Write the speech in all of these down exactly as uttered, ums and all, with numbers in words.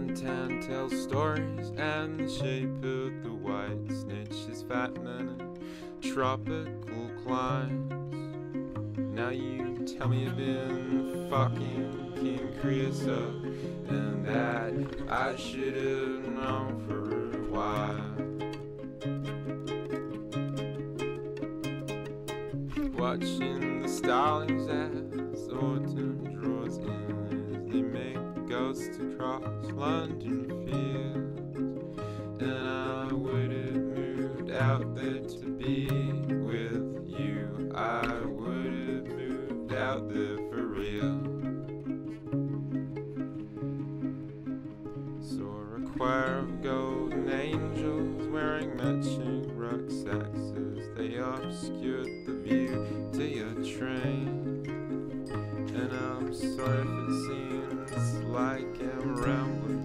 Ben ten tells stories, and the shape of the white snitch is fat men in tropical climes. Now you tell me you've been fucking King Creosote, and that I should have known for a while. Watching the starlings as autumn draws in, as they make ghosts across London fields. And I would have moved out there to be with you. I would have moved out there for real. Saw a choir of golden angels wearing matching rucksacks as they obscured the view to your train. And I'm sorry if it seems like I'm rambling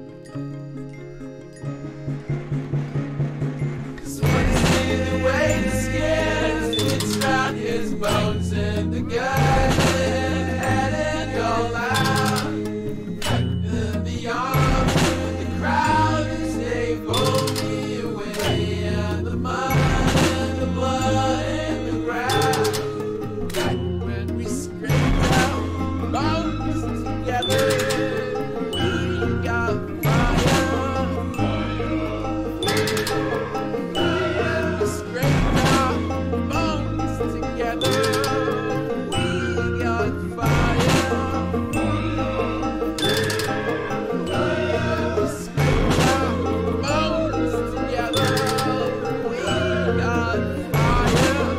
here. Cause when he's leading away the skin, it's round his bones and the guys and it all out. And the arms of the crowd as they pull me away, and the mud and the blood and the ground. When we scrape out bones together, we got fire. When we scrape out bones together, we got fire. When we scrape out bones together, we got fire.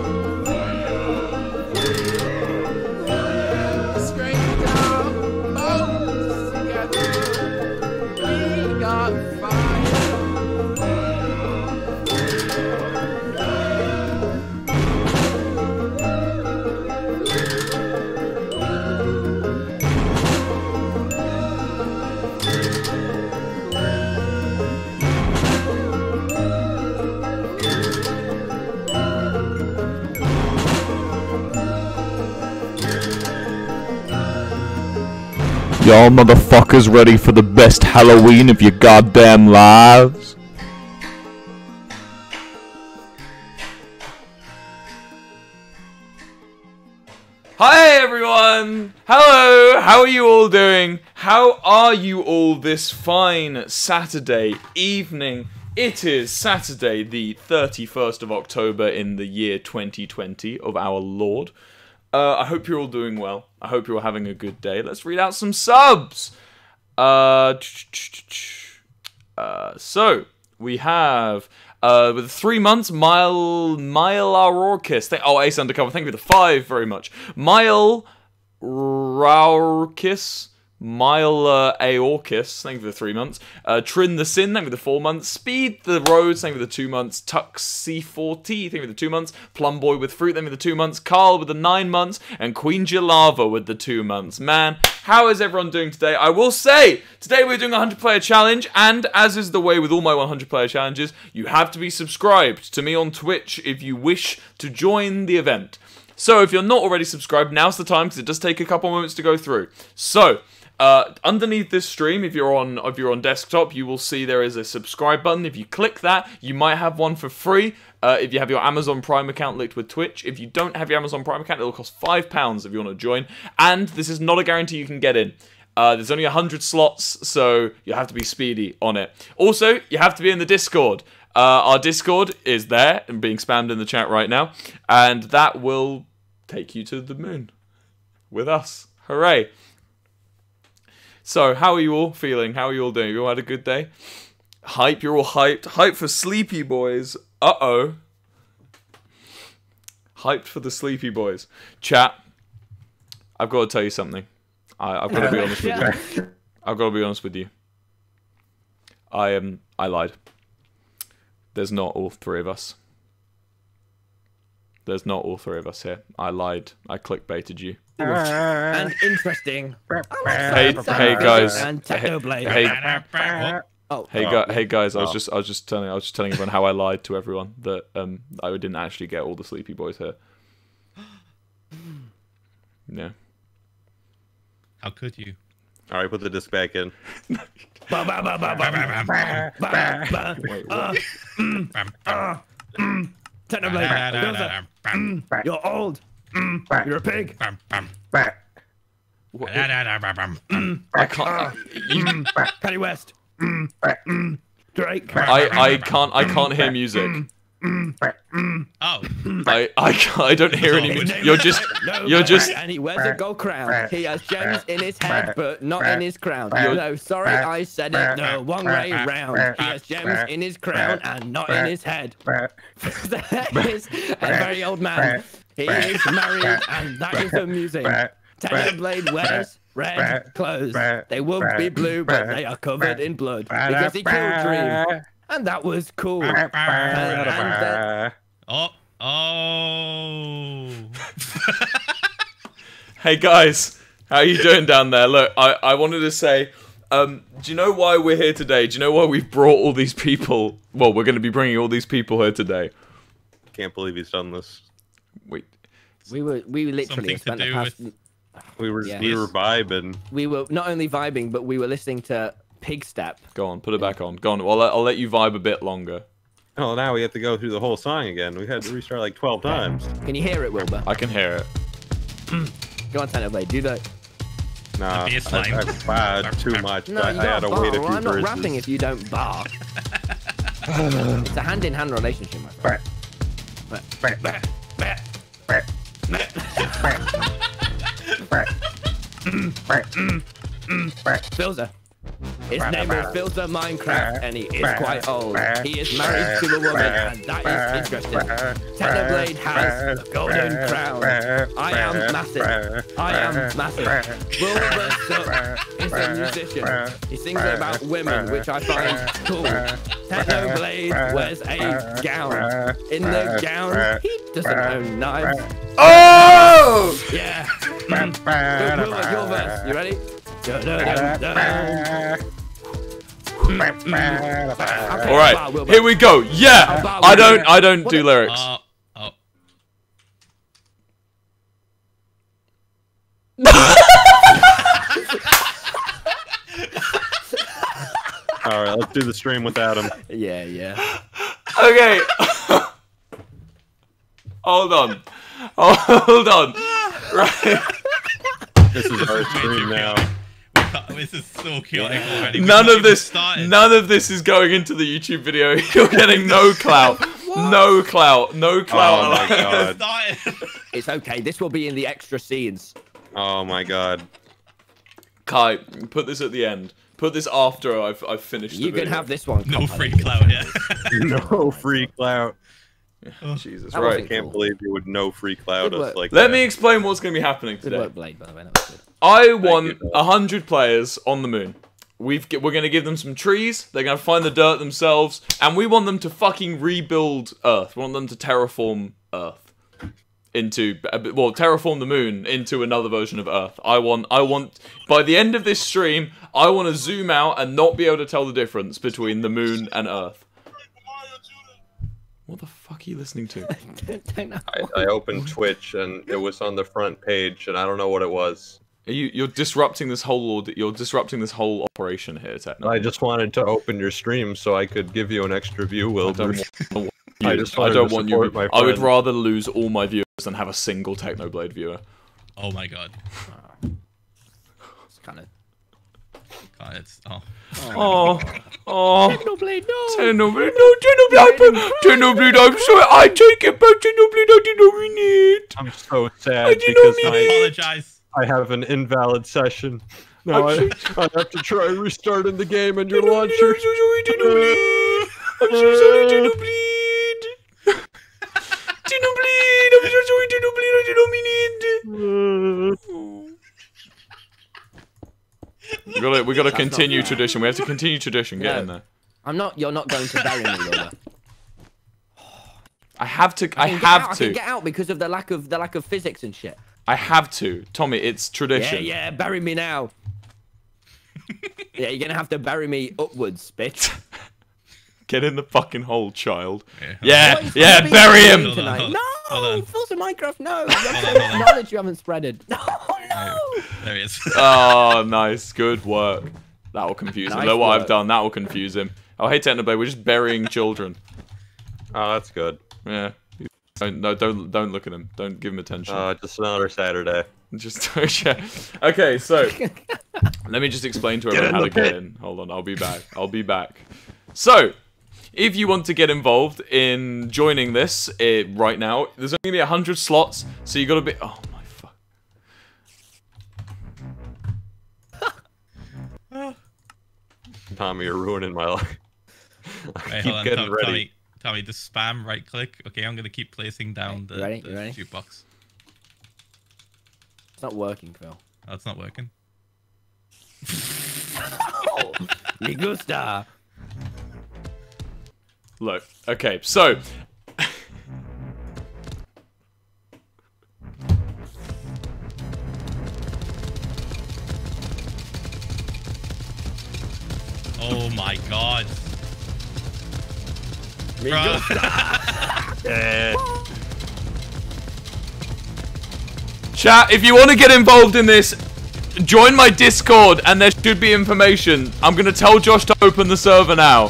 Scraped out bones together, we got fire. Y'all motherfuckers ready for the best Halloween of your goddamn lives? Hi everyone! Hello! How are you all doing? How are you all this fine Saturday evening? It is Saturday the thirty-first of October in the year twenty twenty of our Lord. Uh, I hope you're all doing well. I hope you're all having a good day. Let's read out some subs! Uh, uh, so, we have... Uh, with three months, Mile Mile Raurkis. Oh, Ace Undercover. Thank you for the five very much. Mile Raurkis. Mile uh, Aorkis. Thank you for the three months. Uh, Trin the Sin. Thank you for the four months. Speed the Roads. Thank you for the two months. Tux C forty. Thank you for the two months. Plum Boy with Fruit. Thank you for the two months. Carl with the nine months. And Queen Jalava with the two months. Man, how is everyone doing today? I will say, today we're doing a one hundred player challenge, and as is the way with all my one hundred player challenges, you have to be subscribed to me on Twitch if you wish to join the event. So if you're not already subscribed, now's the time, because it does take a couple moments to go through. So, uh, underneath this stream, if you're on if you're on desktop, you will see there is a subscribe button. If you click that, you might have one for free. Uh, if you have your Amazon Prime account linked with Twitch. If you don't have your Amazon Prime account, it'll cost five pounds if you want to join. And this is not a guarantee you can get in. Uh, there's only one hundred slots, so you have to be speedy on it. Also, you have to be in the Discord. Uh, our Discord is there and being spammed in the chat right now. And that will take you to the moon with us. Hooray. So, how are you all feeling? How are you all doing? You all had a good day? Hype, you're all hyped. Hype for Sleepy Boys. Uh-oh. Hyped for the Sleepy Boys. Chat, I've got to tell you something. I, I've got to be honest with you. I've got to be honest with you. I am. Um, I lied. There's not all three of us. There's not all three of us here. I lied. I clickbaited you. And interesting. Hey, hey guys. And Technoblade. Hey, oh, hey, oh. gu hey guys. I was Oh. just, I was just telling, I was just telling everyone how I lied to everyone that um I didn't actually get all the Sleepy Boys here. Yeah. How could you? All right, put the disc back in. Ba, ba, ba, ba, ba, ba, ba, ba. Wait, Uh, what? mm, uh, mm. Technoblade, Filza, mm, you're old. Mm, you're a pig. What- Mm, I can't. You, mm, Kanye West. Mm, mm, Drake. I I can't I can't hear music. Oh, I I can't, I don't hear any. His music. name You're is just No, you're just and he wears a gold crown. He has gems in his head, but not in his crown. No, sorry, I said it the wrong way round. He has gems in his crown and not in his head. That is a very old man. He is married, and that is the music. Technoblade wears red clothes. They would be blue, but they are covered in blood because he killed Dream, and that was cool. And, and, uh, oh, oh. Hey guys, how you doing down there? Look, I, I wanted to say, um, do you know why we're here today? Do you know why we've brought all these people? Well, we're going to be bringing all these people here today. Can't believe he's done this. Wait, we were we literally Something to spent the do past. with- We were Yes. we were vibing. We were not only vibing, but we were listening to Pig Step. go on, put it back on. Go on, I'll let, I'll let you vibe a bit longer. Oh, now we have to go through the whole song again. We had to restart like twelve times. Can you hear it, Wilbur? I can hear it. Go on, Technoblade, do that. Nah, be a I, slime. I barred too much. No, I, you I had don't to wait a bar. few I'm not verses. rapping if you don't bar. It's a hand-in-hand relationship, my friend. Filza. His name is Filza Minecraft, and he is quite old. He is married to a woman, and that is interesting. Technoblade has a golden crown. I am massive. I am massive. Wilbur Sook is a musician. He sings about women, which I find cool. Technoblade wears a gown. In the gown, he doesn't own knives. Oh! Yeah. Mm. Wilbur, your verse. You ready? Dun, dun, dun, dun. Okay, All right, bar, Wilbur. here we go. Yeah, bar, I Wilbur. don't I don't What do a- lyrics. Oh, oh. All right, let's do the stream without him. Yeah, yeah. Okay. Hold on. Hold on. Right. This is our stream now. We can't- This is so chaotic already. We've None not of even this started. none of this is going into the YouTube video. You're getting no clout. No clout. No clout. Oh my god. Started. It's okay. This will be in the extra scenes. Oh my god. Kai, put this at the end. Put this after I've I've finished You the can video. have this one. No Cop. free clout, yeah. No free clout. Jesus, That right. wasn't- Can't Cool. believe you would no free cloud Good us work. like Let that. me explain what's going to be happening Good today. work, Blade, by the way. That was good. I want you. a hundred players on the moon. We've we're going to give them some trees. They're going to find the dirt themselves, and we want them to fucking rebuild Earth. We want them to terraform Earth into well, terraform the moon into another version of Earth. I want I want by the end of this stream, I want to zoom out and not be able to tell the difference between the moon and Earth. What the fuck are you listening to? Don't know. I, I opened Twitch and it was on the front page and I don't know what it was. Are you you're disrupting this whole aud- you're disrupting this whole operation here, Techno. I just wanted to open your stream so I could give you an extra view, I Wilbur. don't want, I you. just I wanted don't to want you. support my I would friend. rather lose all my viewers than have a single Technoblade viewer. Oh my god. It's kind of. God, it's oh. Oh, oh. Technoblade, no. Technoblade, no, Technoblade, Technoblade, I'm sorry, I take it back, Technoblade, I did not mean it. I'm so sad I did not because mean I I, apologize. I have an invalid session. Now I, I have to try restarting the game and your launcher. I'm so sorry, Technoblade. I'm so sorry, Technoblade. Technoblade, I'm so sorry, Technoblade, I did not mean it. We gotta, we gotta continue tradition. We have to continue tradition. Get No. in there. I'm not. You're not going to bury me, Wilbur. I have to. I can get have out, I to. can get out because of the lack of the lack of physics and shit. I have to. Tommy, it's Yeah, tradition. yeah. Bury me now. Yeah, you're gonna have to bury me upwards, bitch. Get in the fucking hole, child. Yeah. Yeah, What is yeah, gonna be bury happening him. Hold on, tonight? hold on, No, hold on. Forza Minecraft, no. You on, have hold to on. knowledge you haven't spreaded. No, no. Oh, there he is. Oh, nice. Good work. That will confuse him. Nice Look what I've work. done. That will confuse him. Oh, hey, Technoblade, we're just burying children. Oh, that's good. Yeah. Don't, no, don't, don't look at him. Don't give him attention. Uh, just another Saturday. Just yeah. Okay, so let me just explain to everyone in how the to get pit. in. Hold on, I'll be back. I'll be back. So, if you want to get involved in joining this it, right now, there's only gonna be a hundred slots, so you gotta be. Oh my fuck. Tommy, you're ruining my life. I Wait, keep hold on, getting Tom, ready. Tommy, Tommy, just spam right click. Okay, I'm gonna keep placing down the, You ready? the You ready? jukebox. It's not working, Phil. Oh, it's not working. Oh, me gusta. Look. Okay, so. Oh my god. Me Bro. gusta. Eh, Chat, if you want to get involved in this, join my Discord and there should be information. I'm going to tell Josh to open the server now.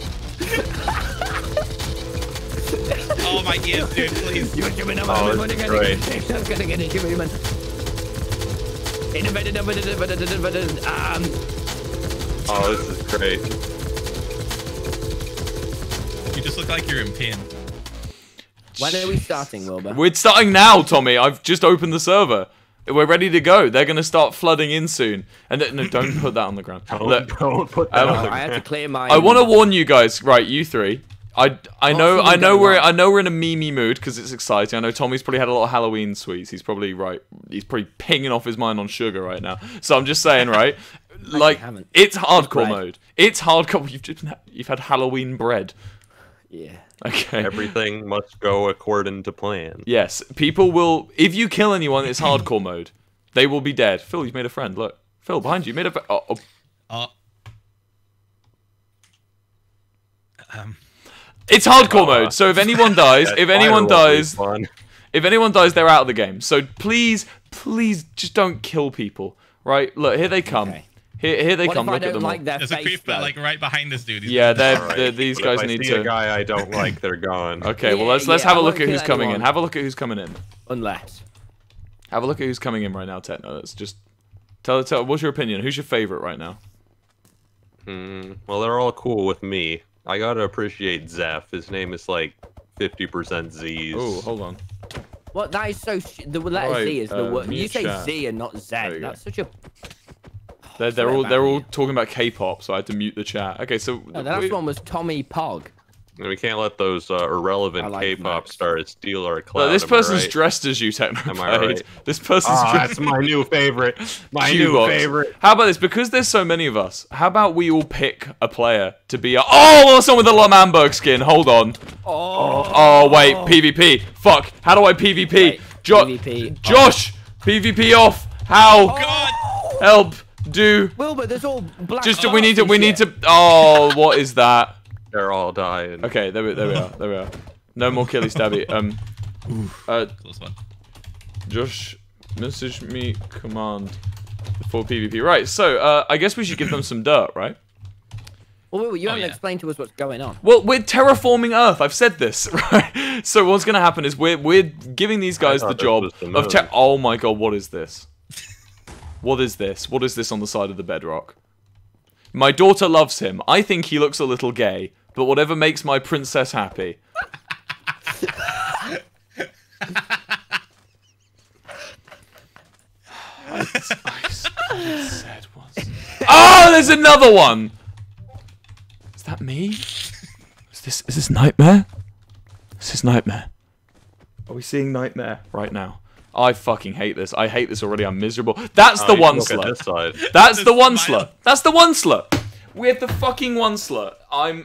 Oh my god, dude, please. You give me a Oh, number. this is great. I'm gonna get it. Give me a minute. Um, Oh, this is great. You just look like you're in pain. when are we starting, Wilbur? We're starting now, Tommy. I've just opened the server. We're ready to go. They're going to start flooding in soon. And th- no, don't put that on the ground. Don't, Look, don't put that um, on the I had to clear my. I want to warn you guys, right? You three. I, I know What's I even know going we're on? I know we're in a meme mood because it's exciting. I know Tommy's probably had a lot of Halloween sweets. He's probably right. He's probably pinging off his mind on sugar right now. So I'm just saying, right? Like haven't. it's hardcore bread. mode. It's hardcore. You've just you've had Halloween bread. Yeah. Okay. Everything must go according to plan. Yes, people will. If you kill anyone, it's hardcore mode. They will be dead. Phil, you've made a friend. Look, Phil, behind you, you made a. Oh, oh. Oh. Um. It's hardcore mode. So if anyone dies, That if anyone fire will be dies, fun. if anyone dies, they're out of the game. So please, please, just don't kill people. Right? Look, here they come. Okay. Here, here they What come. if I Look at don't them. like all. their There's a face, creeper though? like right behind us, dude. He's Yeah, they're, Alright, they're, these but guys if I need see to. a guy I don't like, they're gone. Okay, well Yeah, let's let's yeah, have a I look won't at kill who's coming in. anyone. Have a look at who's coming in. Unless. Have a look at who's coming in right now, Techno. Let's just tell tell. What's your opinion? Who's your favorite right now? Hmm, well, they're all cool with me. I gotta appreciate Zeph. His name is like fifty percent Z's. Oh, hold on. What? That is so. Sh the letter Right, Z is the uh, word. You mute say chat. Z and not Z. There you go. That's such a. They're, they're Sorry all about they're all you. talking about K-pop, so I had to mute the chat. Okay, so No, the last we- one was Tommy Pog. And we can't let those uh, I irrelevant like K-pop Max. stars steal our clout. Look, this am I person's right? dressed as you, Techno. Am I right? This person's Ah, dressed. that's my new favorite. My new Jukebox. favorite. How about this? Because there's so many of us, how about we all pick a player to be a. Oh, someone with a Lamamberg skin. Hold on. Oh. Oh, wait. PvP. Fuck. How do I PvP? Wait, Jo- PvP. Josh! PvP off. How? God! Help. Do. Wilbur, there's all black. Just, we hearts need to, and we need shit. to. Oh, what is that? They're all dying. Okay, there we, there we are. There we are. No more killy stabby. Um. Uh, Close one. Josh, message me command for PvP. Right, so uh, I guess we should give them some dirt, right? Well, Wilbur, you Oh, haven't yeah. explained to us what's going on. Well, we're terraforming Earth. I've said this, right? So what's going to happen is we're we're giving these guys the thought this job was the of moon. ter- Oh my god, what is this? What is this? What is this on the side of the bedrock? My daughter loves him. I think he looks a little gay, but whatever makes my princess happy. I, I said once. Oh, there's another one. Is that me? Is this is this Nightmare? This is Nightmare. Are we seeing Nightmare right now? I fucking hate this. I hate this already. I'm miserable. That's Oh, the you one can look at slut. this side. That's Just the one smile. slut. That's the one slut. We have the fucking one slut. I'm.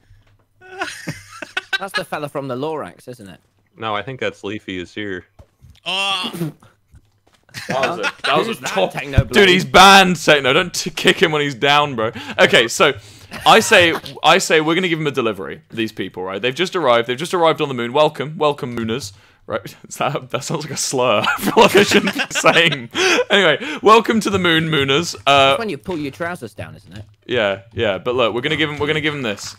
That's the fella from the Lorax, isn't it? No, I think that's Leafy is here. Oh! That was a, that was Who's a that top. Technoblade? Dude, he's banned, Techno. Don't t kick him when he's down, bro. Okay, so I say, I say, we're gonna give him a delivery. These people, right? They've just arrived. They've just arrived on the moon. Welcome, welcome, Mooners. Right? Is that, that sounds like a slur. I feel like I shouldn't be saying. Anyway, welcome to the moon, Mooners. Uh, That's when you pull your trousers down, isn't it? yeah, yeah. But look, we're gonna give him. We're gonna give him this.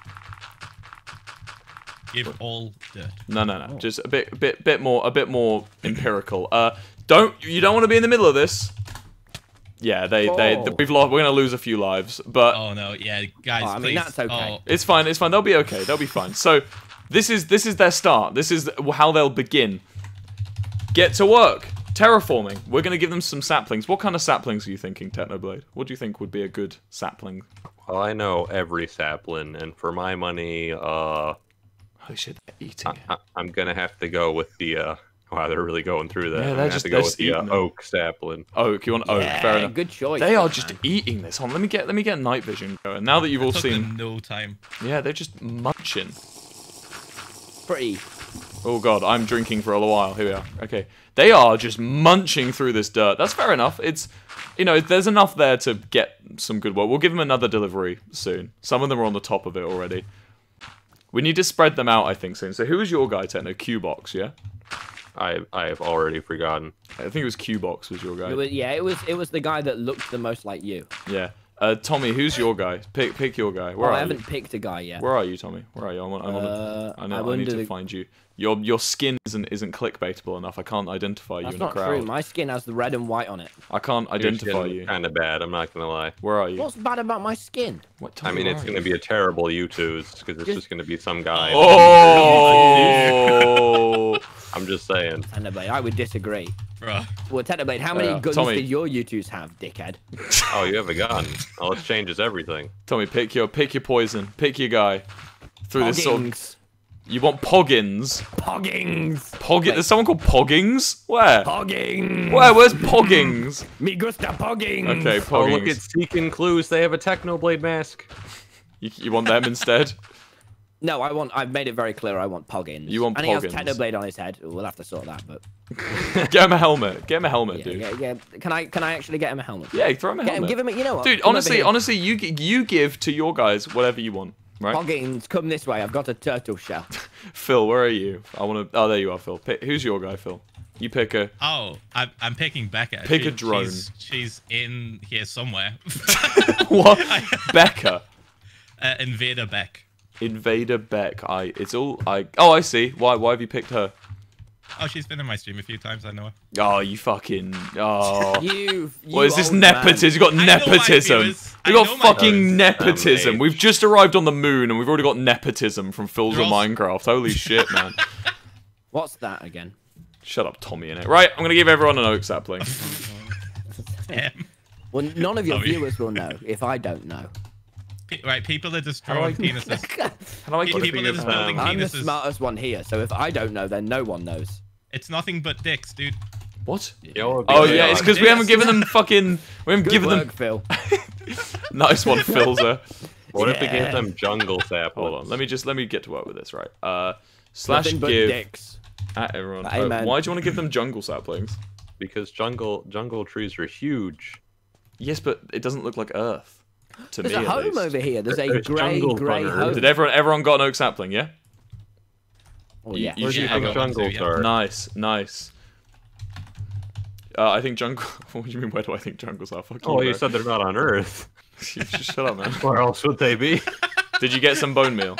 Give all dirt. No, no, no. Just a bit, bit, bit more, a bit more empirical. Uh, don't you don't want to be in the middle of this? Yeah, they, they, Oh. we've lost. We're gonna lose a few lives, but Oh no, yeah, guys, Oh, I mean, please. that's okay. Oh, it's fine. It's fine. They'll be okay. They'll be fine. So, this is this is their start. This is how they'll begin. Get to work. Terraforming. We're gonna give them some saplings. What kind of saplings are you thinking, Technoblade? What do you think would be a good sapling? Well, I know every sapling, and for my money, uh, Holy shit, they're eating I, it. I'm gonna have to go with the. Uh, wow, they're really going through that. Yeah, I'm they're gonna just- have to go they're with just the uh, eating them. oak sapling. Oak, you want oak? yeah, Fair enough. good choice. They are good just man. eating this. Hold on, let me get let me get night vision going. Now that you've all took seen, them no time. yeah, they're just munching. pretty. Oh god, I'm drinking for a while. Here we are. Okay, they are just munching through this dirt. That's fair enough. It's, you know, there's enough there to get some good work. We'll give them another delivery soon. Some of them are on the top of it already. We need to spread them out, I think, soon. So who is your guy, Techno? Q-Box, yeah? I I have already forgotten. I think it was Q-Box was your guy. It was, yeah, it was it was the guy that looked the most like you. Yeah. Uh, Tommy, who's your guy? Pick pick your guy. Where oh, are I you? haven't picked a guy yet. Where are you, Tommy? Where are you? I'm on, I'm on Uh, the, I know. I'm I need under to the- find you. Your your skin isn't isn't clickbaitable enough. I can't identify you That's in a not crowd. true. My skin has the red and white on it. I can't identify you. Kind of bad. I'm not gonna lie. Where are you? What's bad about my skin? What, I Tommy, mean, where it's are gonna you? be a terrible YouTube's because it's Just- just gonna be some guy. Oh. I'm just saying. Technoblade, I would disagree. Bruh. Well, Technoblade, how many Uh, guns Tommy. did your YouTubes have, dickhead? Oh, you have a gun. Oh, it changes everything. Tommy, pick your pick your poison. Pick your guy. Through this sort of, Poggings. you want Poggins? Poggings. Poggin? Wait. There's someone called Poggings? Where? Poggings. Where? Where's Poggings? Me gusta poggings. Okay, Oh, look Poggings. at Seeking Clues. They have a Technoblade mask. You, you want them instead? No, I want. I've made it very clear. I want poggins. You want and he has poggins. Technoblade on his head. We'll have to sort that, but Get him a helmet. Get him a helmet, yeah, dude. yeah, yeah. Can I? Can I actually get him a helmet? Yeah, throw him a Get him, helmet. give him. A, you know what? Dude, Come over honestly, here. honestly, you gi- you give to your guys whatever you want, right? Poggins, come this way. I've got a turtle shell. Phil, where are you? I want to. Oh, there you are, Phil. Pick, who's your guy, Phil? You pick a. Oh, I'm, I'm picking Becca. Pick She- a drone. She's, she's in here somewhere. What? Becca. uh, Invader Beck. Invader Beck. I. It's all. I. Oh, I see. Why? Why have you picked her? Oh, she's been in my stream a few times. I know her. Oh, you fucking. Oh. You. you What is this old man. nepotism? You got I know my nepotism. viewers. You I got know my fucking viewers. nepotism. Um, We've just arrived on the moon and we've already got nepotism from Phil's They're of all- Minecraft. Holy shit, man. What's that again? Shut up, Tommy, in it. Right, I'm gonna give everyone an oak sapling. Um, Well, none of your Sorry. viewers will know if I don't know. pe- right, people are just How do I- drawing penises. How do I Pe- give people you are just um, building I'm the penises. smartest one here, so if I don't know, then no one knows. It's nothing but dicks, dude. What? Yo, Oh yeah, yeah, it's because we haven't given them fucking. We haven't Good given work, them. Phil. Nice one, Philza. What if we Yeah. gave them jungle saplings? Hold on, let me just let me get to work with this. Right. Uh, slash Nothing but give dicks. at everyone. Hey, Uh, man. why do you want to give them jungle saplings? Because jungle jungle trees are huge. Yes, but it doesn't look like Earth. To There's me, a at home least. over here. There's a There's grey, jungles grey on Earth. home. Did everyone everyone got an oak sapling? Yeah. Oh, yeah. you- Where do you Yeah, I think got one too, jungles yeah. are? Nice, nice. Uh, I think jungle. What do you mean? Where do I think jungles are? Fuck Oh, you, you bro. said they're not on Earth. Just shut up, man. Where else would they be? Did you get some bone meal?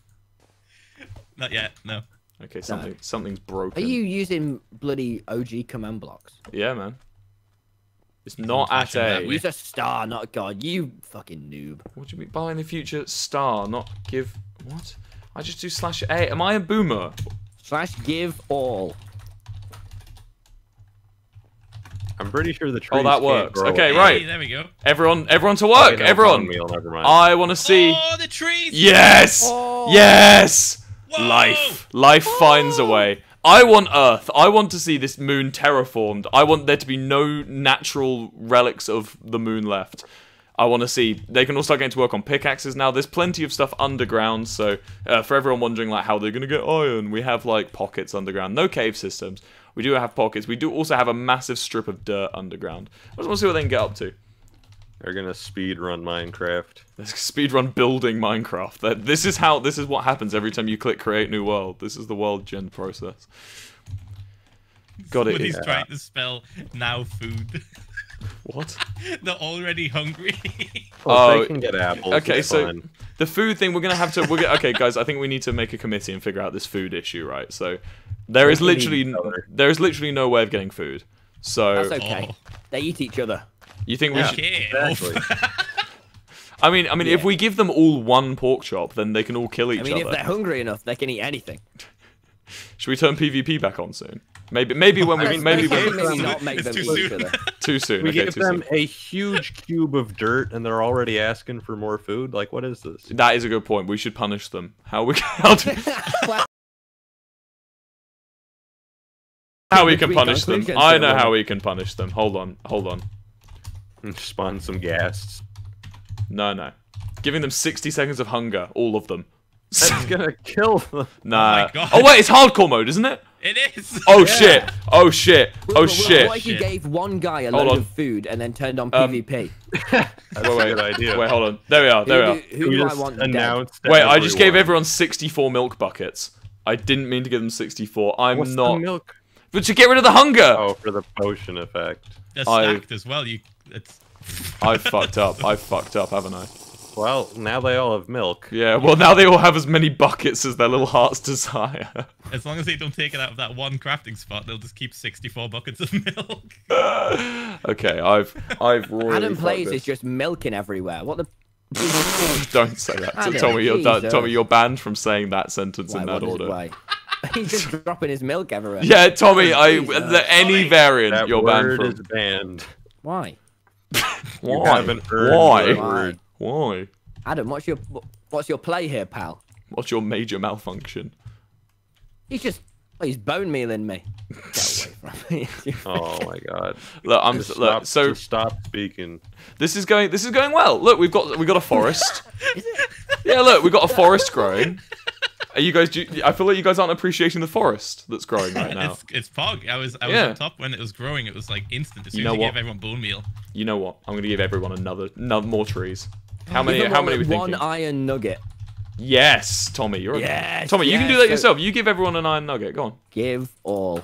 Not yet, no. Okay, something something's broken. Are you using bloody O G command blocks? Yeah, man. It's not I'm at flashing that a. way. Use a star, not a god. You fucking noob. What do you mean? Buy in the future star, not give. What? I just do slash A. Am I a boomer? Slash give all. I'm pretty sure the trees Oh, that can't works. grow Okay, up. right. Hey, there we go. Everyone, everyone to Oh, work. no, everyone. bone meal, never mind. I want to see. Oh, the trees! Yes. Oh. Yes. Whoa! Life. Life finds a way. I want Earth. I want to see this moon terraformed. I want there to be no natural relics of the moon left. I want to see. They can all start getting to work on pickaxes now. There's plenty of stuff underground. So uh, for everyone wondering like how they're gonna get iron, we have like pockets underground. No cave systems. We do have pockets. We do also have a massive strip of dirt underground. I just want to see what they can get up to. They're gonna speed run Minecraft. Let's speedrun building Minecraft. That this is how this is what happens every time you click create new world. This is the world gen process. God, it Somebody's is. trying to spell now food. What? They're already hungry. Well, Oh, they can get apples. Okay, it's so fine. the food thing, we're gonna have to. We're gonna, okay, guys, I think we need to make a committee and figure out this food issue, right? So there is We can eat literally each other. there is literally no way of getting food. So That's okay. Oh. They eat each other. you think we Yeah. should? Okay. Exactly. I mean, I mean, if Yeah. we give them all one pork chop, then they can all kill each I mean, if other. they're hungry enough, they can eat anything. Should we turn PvP back on soon? Maybe, maybe when we Let's- maybe let's when maybe not make It's them too eat each soon. other. too soon. We Okay, give too them soon. a huge cube of dirt, and they're already asking for more food. Like, what is this? That is a good point. We should punish them. How we how, do, Well, how we can Between punish them? conclusions I here, know how Robert. we can punish them. Hold on, hold on. Spawn some gas. No, no. Giving them sixty seconds of hunger, all of them. That's gonna kill them. Nah. my God. Oh wait, it's hardcore mode, isn't it? It is. Oh shit! Oh shit! Oh Well, shit! What if you Shit. gave one guy a Hold load on. of food and then turned on Um, PvP? That's Wait, a wait, good idea. wait, hold on. There we are. There we who are. do, who We do I just want dead? announced to Wait, I just gave everyone. everyone sixty-four milk buckets. I didn't mean to give them sixty-four. I'm What's the not. milk? But to get rid of the hunger. Oh, for the potion effect. They're I- stacked as well. You. It's. I've fucked up. I've fucked up, haven't I? Well, now they all have milk. Yeah. Well, now they all have as many buckets as their little hearts desire. As long as they don't take it out of that one crafting spot, they'll just keep sixty-four buckets of milk. Okay, I've I've royally Adam fucked Plays this. is just milking everywhere. What the? Don't say that. Adam, Tommy, you're done. Jesus. Tommy, you're banned from saying that sentence Why, in that what is- order. why? He's just dropping his milk everywhere. Yeah, Tommy, I Jesus. the, any variant That you're banned word from. is banned. Why? You Why? haven't earned Why? the word. Why? Adam, what's your what's your play here, pal? What's your major malfunction? He's just oh, he's bone mealing me. Get away from me. Oh my god. Look, I'm Just look. stop, So just stop speaking. this is going. This is going well. Look, we've got we got a forest. Yeah, look, we've got a forest growing. Are you guys? Do you, I feel like you guys aren't appreciating the forest that's growing right now. It's it's Pog. I was I was Yeah. on top when it was growing. It was like instant. As soon You as know you what? gave everyone bone meal. You know what? I'm gonna give everyone another, another more trees. How many? Give them How all many are we one thinking? iron nugget. Yes, Tommy, you're. Yes, Tommy, you can do yes, that so- yourself. You give everyone an iron nugget. Go on. Give all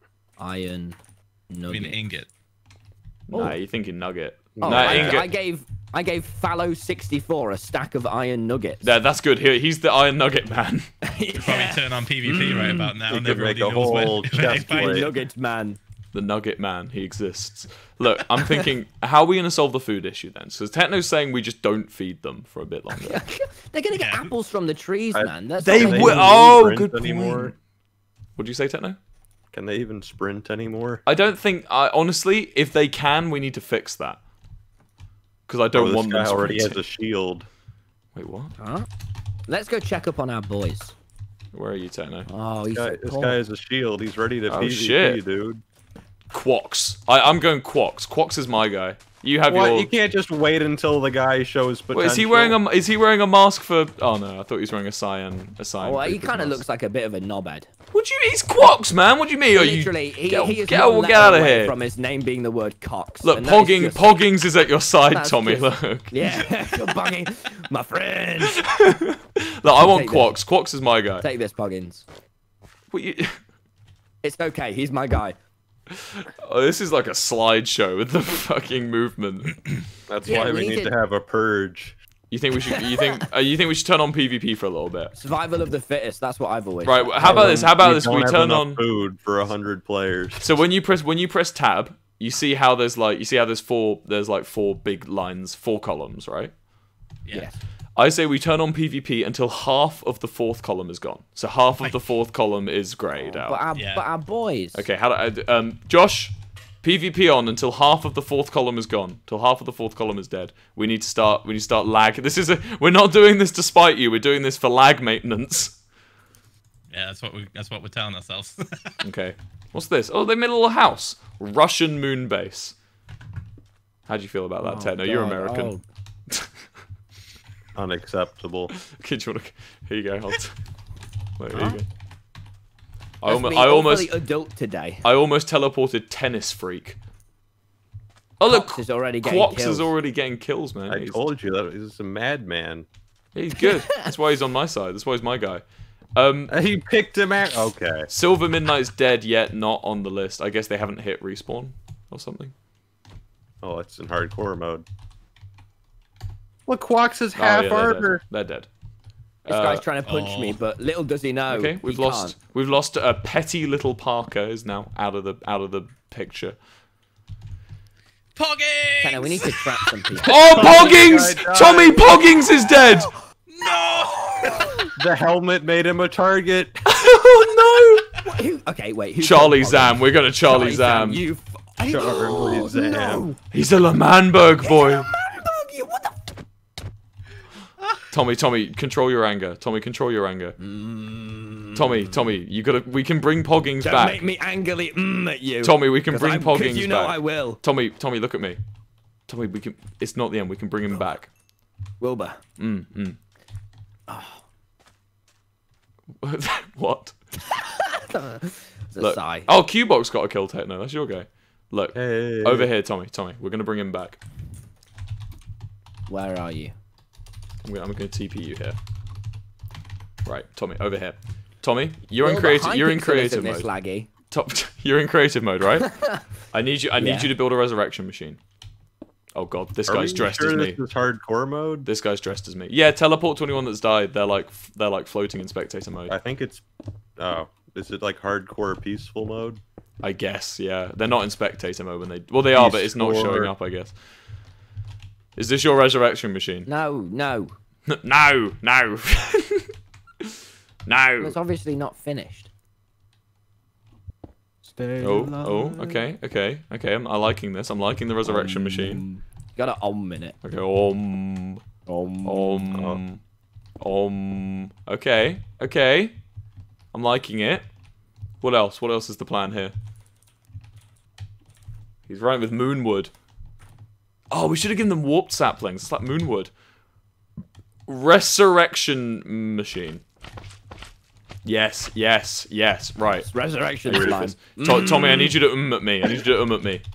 iron I mean, nugget. ingot. Nah, you're thinking nugget. Oh, nah, I, ingot. I gave I gave Fallow sixty-four a stack of iron nuggets. Yeah, that's good. He, he's the iron nugget man. You'll probably turn on PvP right about now, You and could everybody make a knows where, whole where they chest find plate. you. Nuggets, man. The nugget man. He exists. Look, I'm thinking, how are we gonna solve the food issue then? So Techno's saying we just don't feed them for a bit longer. They're gonna get Yeah. apples from the trees, I- man. That's They not will- gonna- oh, sprint good point. anymore? What'd you say, Techno? Can they even sprint anymore? I don't think. I honestly, if they can, we need to fix that. Because I Oh, don't this want guy them. already has sprinting. a shield. Wait, what? Huh? Let's go check up on our boys. Where are you, Techno? Oh, he's This guy, so this tall. guy has a shield. He's ready to Oh, PvP, shit. dude. Quox. I, I'm going Quox. Quox is my guy. You have What? your. You can't just wait until the guy shows potential. Wait, is he wearing a? Is he wearing a mask for? Oh no, I thought he was wearing a cyan. A cyan. Oh, well, he Creeper's kind of mask. looks like a bit of a knobhead. What do you mean? He's Quox, man. What do you mean? Are you- Literally, he, get, he is get, one get out of letter away here. from his name being the word Cox. Look, and that is Pogging, just- Poggings is at your side, that's Tommy. just- Look, Yeah, Pogging, my friend. look, I want Take Quox. Quox is my guy. Take this, Poggins. What you... It's okay. He's my guy. Oh, this is like a slideshow with the fucking movement. That's Yeah, why we we need need to- to have a purge. You think we should? You think? Uh, you think we should turn on PvP for a little bit? Survival of the fittest. That's what I've always. Right. said. How about this? How about We this? don't We have turn enough on. food for a hundred players. So when you press when you press tab, you see how there's like you see how there's four there's like four big lines, four columns, right? Yeah. Yes. I say we turn on PvP until half of the fourth column is gone. So half of the fourth column is grayed out. But our, Yeah. but our boys. Okay, how do I, um Josh, PvP on until half of the fourth column is gone. Till half of the fourth column is dead. We need to start we need to start lag. This is a we're not doing this to spite you. We're doing this for lag maintenance. Yeah, that's what we that's what we're telling ourselves. Okay. What's this? Oh, they made a little house. Russian moon base. How do you feel about that, Oh, Techno? You're God, American. oh. Unacceptable. Okay, do you wanna... Here you go. Hold. Wait, here Huh? you go. I, Let's almo- be I almost, awfully adult today. I almost teleported Tennis Freak. Oh look, Cox is already getting Quox kills. is already getting kills, man. I He's, told you that he's a madman. he's good. That's why he's on my side. That's why he's my guy. Um, He picked him out. Okay. Silver Midnight's dead yet, not on the list. I guess they haven't hit respawn or something. Oh, it's in hardcore mode. Look, Quax is Oh, half yeah, they're armor. dead. They're dead. This Uh, guy's trying to punch oh. me, but little does he know. Okay, we've he lost. can't. We've lost a petty little Parker is now out of the out of the picture. Pogging! Kenna, we need to trap some people. Oh, Poggings! guy died. Tommy Poggings is dead. The helmet made him a target. Oh Who, okay, wait. no! Who Charlie killed Zam, we're gonna Charlie, Charlie Zam. You. F I- Charlie oh, Zam. No. He's a Lamanberg boy. Manberg, you- what the? Tommy, Tommy, control your anger. Tommy, control your anger. Tommy, Tommy, you gotta. We can bring Poggings Don't back. make me angrily mm at you. Tommy, we can 'Cause bring I- 'cause Poggings you know back. I will. Tommy, Tommy, look at me. Tommy, we can. It's not the end. We can bring him back. Wilbur. Mm, mm. What? It's a Look. sigh. Oh, Q-Box got a kill techno. That's your guy. Look. Hey. Over here, Tommy. Tommy, we're gonna bring him back. Where are you? I'm gonna, I'm gonna T P you here. Right, Tommy, over here. Tommy, you're in Wilbur, creative. You're in Hypixel creative isn't this mode. laggy. Top, you're in creative mode, right? I need you. I need Yeah. you to build a resurrection machine. Oh god, this Are guy's we dressed sure as me. This is hardcore mode. This guy's dressed as me. Yeah, teleport to anyone that's died. They're like they're like floating in spectator mode. I think it's. Oh, is it like hardcore peaceful mode? I guess. Yeah, they're not in spectator mode when they. Well, they are, but it's not Peaceful. showing up. I guess. Is this your resurrection machine? No, no. No, no, no. It's obviously not finished. Stay Oh, oh, okay, okay, okay. I'm, I'm liking this. I'm liking the resurrection machine. Got an om in it. Okay, om, Om. om, om. Okay, okay. I'm liking it. What else? What else is the plan here? He's right with Moonwood. Oh, we should have given them warped saplings. It's like Moonwood. Resurrection machine. Yes, yes, yes. Right. Resurrection Are you ready slime. for this? To- Tommy, I need you to um at me. I need you to um at me.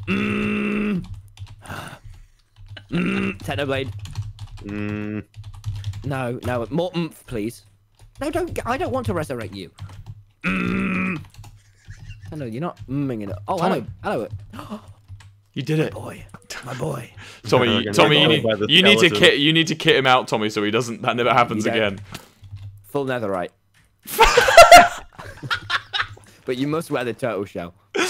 Technoblade. Mm, No, no. More oomph, please. No, don't. I don't want to resurrect you. Oh, no, you're not umming it. Oh, hello. Hello. You did it, Boy. My boy. Tommy. We're you- gonna Tommy, go you need by the you need to skeleton. kit you need to kit him out, Tommy, so he doesn't. That never happens You don't. again. Full netherite. But you must wear the turtle shell.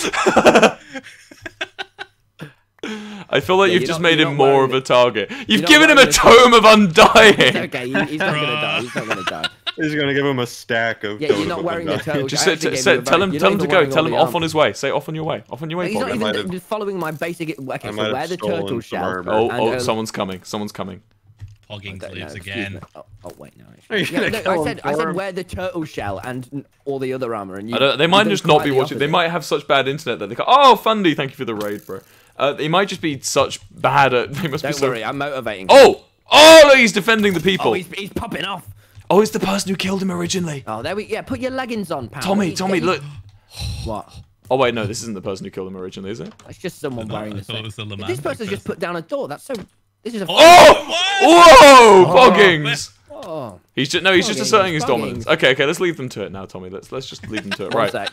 I feel like Yeah, you've you're just not- made you're him not more wearing of a it. target. You've not given him a wearing it. tome of It's undying. okay. He, he's not gonna die. He's not gonna die. he's gonna give him a stack of. Yeah, you're Totem not of wearing the Undying. turtle Just shell. I say, actually say, gave you a tell very- him, you're tell not him to even go. wearing Tell all him the off armor. on his way. Say off on your way. Off on your way, He's not Bobby. might even have- following my basic. Okay, I so might wear have the stolen turtle some shell. armor. Oh, and, oh, uh, someone's coming. Someone's coming. Poggings don't know, lives excuse again. me. Oh, oh, wait, no. Are you Yeah, gonna no, kill I him said, I for said him? wear the turtle shell and n- all the other armor, and you. I don't, they might you've done just not quite be the watching. They opposite. might have such bad internet that they go, "Oh, Fundy, thank you for the raid, bro." Uh, they might just be such bad at. They must be Don't so. worry, I'm motivating. Oh, oh, look, he's defending the people. Oh, Oh, he's, he's popping off. it's the person who killed him originally. Oh, there we. Yeah, put your leggings on, pal. Tommy, Get- Tommy, get- look. What? Oh wait, no, this isn't the person who killed him originally, is it? It's just someone I wearing thought the same. it was the This Lamantic person's just person. put down a door. That's so. This is a. Oh! What? Whoa! Poggings! Oh, He's just no, he's just Poggings, asserting his Poggings. dominance. Okay, okay, let's leave them to it now, Tommy. Let's let's just leave them to it. one Right. sec.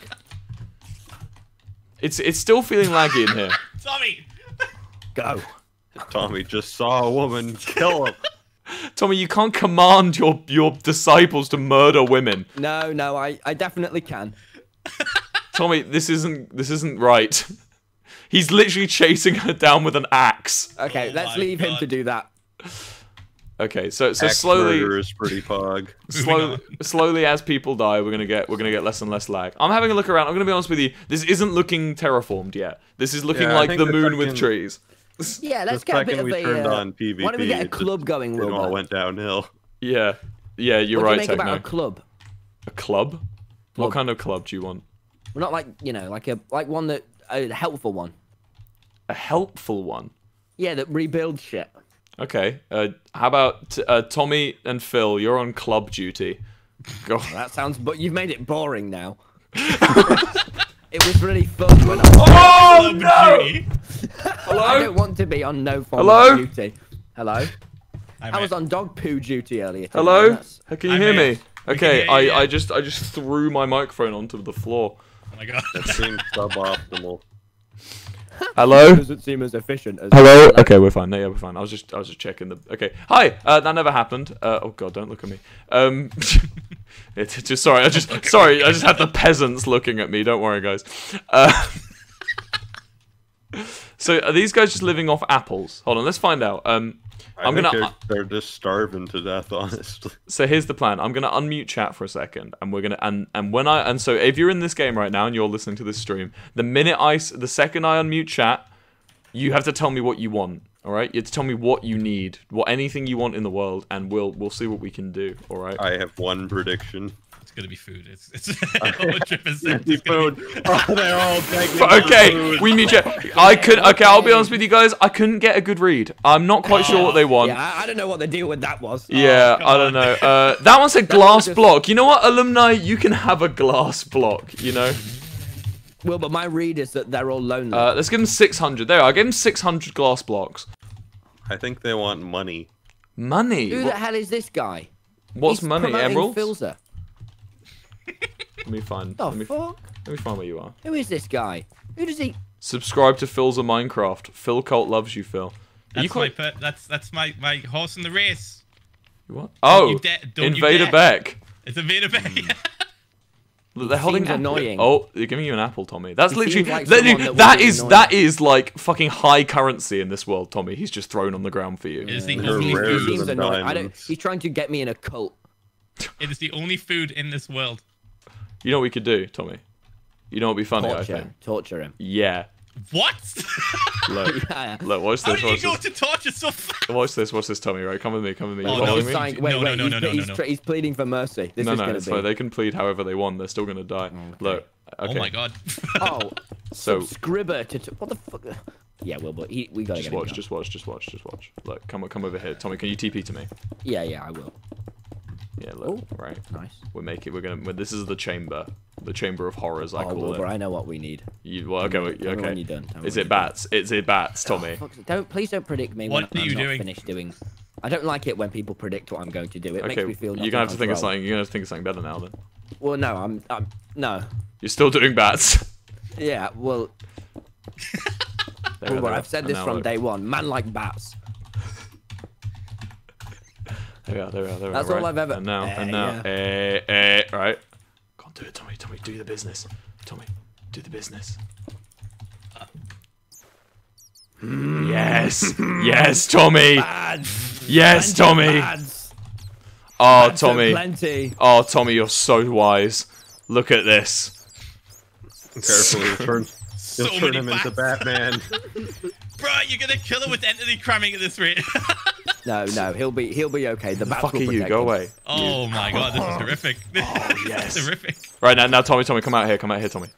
It's it's still feeling laggy in here. Tommy! Go. Tommy just saw a woman kill him. Tommy, you can't command your your disciples to murder women. No, no, I, I definitely can. Tommy, this isn't this isn't right. He's literally chasing her down with an axe. Okay, Oh let's my leave him God. to do that. Okay, so so Axe slowly murder is pretty pog. slowly, Moving slowly as people die, we're gonna get we're gonna get less and less lag. I'm having a look around. I'm gonna be honest with you. This isn't looking terraformed yet. This is looking Yeah, I like think the the moon with second- trees. Yeah, let's The get a bit second of we a. turned uh, on PvP, why don't we get a it club just- going, it all Wilbur? went downhill. Yeah, yeah, you're What right, do you make Techno. about a club? A club? What Club. kind of club do you want? Well, not like you know, like a like one that a helpful one. A helpful one. Yeah, that rebuilds shit. Okay. Uh, how about t- uh, Tommy and Phil? You're on club duty. Go. That sounds. But you've made it boring now. It was really fun when I. Oh Club duty. I Hello. don't want to be on no form Hello? of duty. Hello. I I was mate. on dog poo duty earlier. today, Hello. and that's- Can you I hear made- me? Okay, Yeah, I, yeah. I just I just threw my microphone onto the floor. Oh my god. That seems suboptimal. Hello? Doesn't seem as efficient as. Hello? Okay, we're fine. No, yeah, we're fine. I was just I was just checking the Okay. Hi! Uh, that never happened. Uh, oh god, don't look at me. Um it's just sorry, I just sorry, I just had the peasants looking at me. Don't worry, guys. Uh, so are these guys just living off apples? Hold on, let's find out. Um I I'm think gonna they're, they're just starving to death, honestly. So here's the plan. I'm gonna unmute chat for a second, and we're gonna and and when I and so if you're in this game right now and you're listening to this stream, the minute I s- the second I unmute chat, you have to tell me what you want. All right, you have to tell me what you need, what anything you want in the world, and we'll we'll see what we can do. All right. I have one prediction. It's gonna be food. It's it's one hundred percent. Empty food. Oh, they're all begging for Okay, food. we mute chat. I could. Okay, I'll be honest with you guys. I couldn't get a good read. I'm not quite sure what they want. Yeah, I, I don't know what the deal with that was. Yeah, come I don't on. know. Uh, that one said glass just- block. You know what, alumni? You can have a glass block. You know. Well, but my read is that they're all lonely. Uh, let's give him six hundred. There, I gave him six hundred glass blocks. I think they want money. Money. Who the What- hell is this guy? what's He's money? promoting Emeralds? Filzer. Let me find. The Let me, fuck? let me find where you are. Who is this guy? Who does he? Subscribe to Phil's a Minecraft. Phil Colt loves you, Phil. Are That's you my quite? per- that's that's my my horse in the race. What? Oh, you dare- don't you Invader dare. Beck. It's a bit of a Look, they're holding seems apple- annoying. Oh, they're giving you an apple, Tommy. That's He literally seems like that, someone that would that be is annoying. that is like fucking high currency in this world, Tommy. He's just thrown on the ground for you. It is the They're only rarer He food. seems than annoying. I don't. diamonds. He's trying to get me in a cult. It is the only food in this world. You know what we could do, Tommy? You know what'd be funny, I Torture, think. torture him. Yeah. What? Look, Yeah. look, watch How this, did you watch go this. to torture so fast? Watch this, watch this, Tommy, right? Come with me, come with me. You Oh, no, following it's me? fine. Saying- wait, No, wait, no, no, he's, no, no, he's, no, no. tr- he's pleading for mercy. This No, is no, going it's to fine. be. They can plead however they want. They're still gonna die. Look, okay. Oh my god. Oh, So subscriber to t- what the fuck? Yeah, well, but he, we gotta just get him watch, done. just watch, just watch, just watch. Look, come come over here, Tommy. Can you T P to me? Yeah, yeah, I will. Yeah, look, Ooh. right. Nice. We're making. We're gonna. well, This is the chamber, the chamber of horrors. I Oh, call Wilbur, it. I know what we need. You, well, okay, wait, Tell me when okay. you're done. Tell me Is when it you're done. bats? Is it bats, Tommy? Fuck, don't please don't predict me What when are I'm you not doing? finished doing. I don't like it when people predict what I'm going to do. It Okay, makes me feel. you're gonna have to think of control. something. You're gonna have to think of something better now. Then Well, no, I'm. I'm no. you're still doing bats. Yeah, well, There we Wilbur, are, I've said and this now from look. day one. Man like bats. There we are. There we are. There we That's are, all right? I've ever- And now, Eh, and now, yeah. eh, eh, right. Go on, do it, Tommy. Tommy, do the business. Tommy, do the business. Yes, yes, Tommy. Bads. Yes, Plenty of Tommy. bads. Oh, Bads are Tommy. Plenty. Oh, Tommy, you're so wise. Look at this. Carefully, you'll turn, So you'll turn many him into bats. Batman. Bro, you're gonna kill him with entity cramming at this rate. No, no, he'll be he'll be okay. The bats Fuck will are you? protect Go Oh him. away. my god, this is horrific. This yes. is horrific. Right now, now, Tommy, Tommy, come out here. Come out here, Tommy.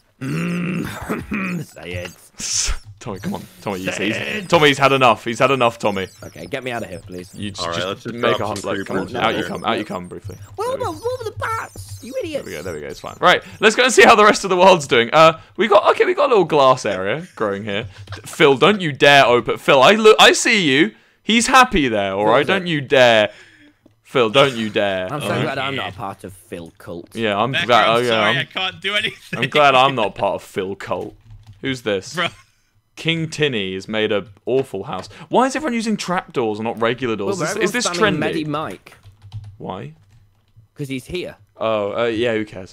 Say it. Tommy, come on. Tommy, he's, he's, Tommy's had enough. He's had enough, Tommy. Okay, get me out of here, please. You just, All right, just let's just make a drop hot some like, come on, creepers out in you there. come, out you come briefly. Well, There we go. well, well, the bats, you There idiots. we go, there we go, it's fine. Right, let's go and see how the rest of the world's doing. Uh, we got, okay, we got a little glass area growing here. Phil, don't you dare open, Phil, I look, I see you. He's happy there, alright? Phil's Don't you dare. Phil, don't you dare. I'm so Oh, glad I'm yeah. not a part of Phil cult. Yeah, I'm Becca, glad, I'm oh, yeah, sorry, I I'm, can't do anything. I'm glad I'm not part of Phil cult. Who's this? Bro, King Tinny has made a awful house. Why is everyone using trapdoors and not regular doors? Well, is, is this trendy? Medi Mike Why? because he's here. Oh, uh, yeah, who cares?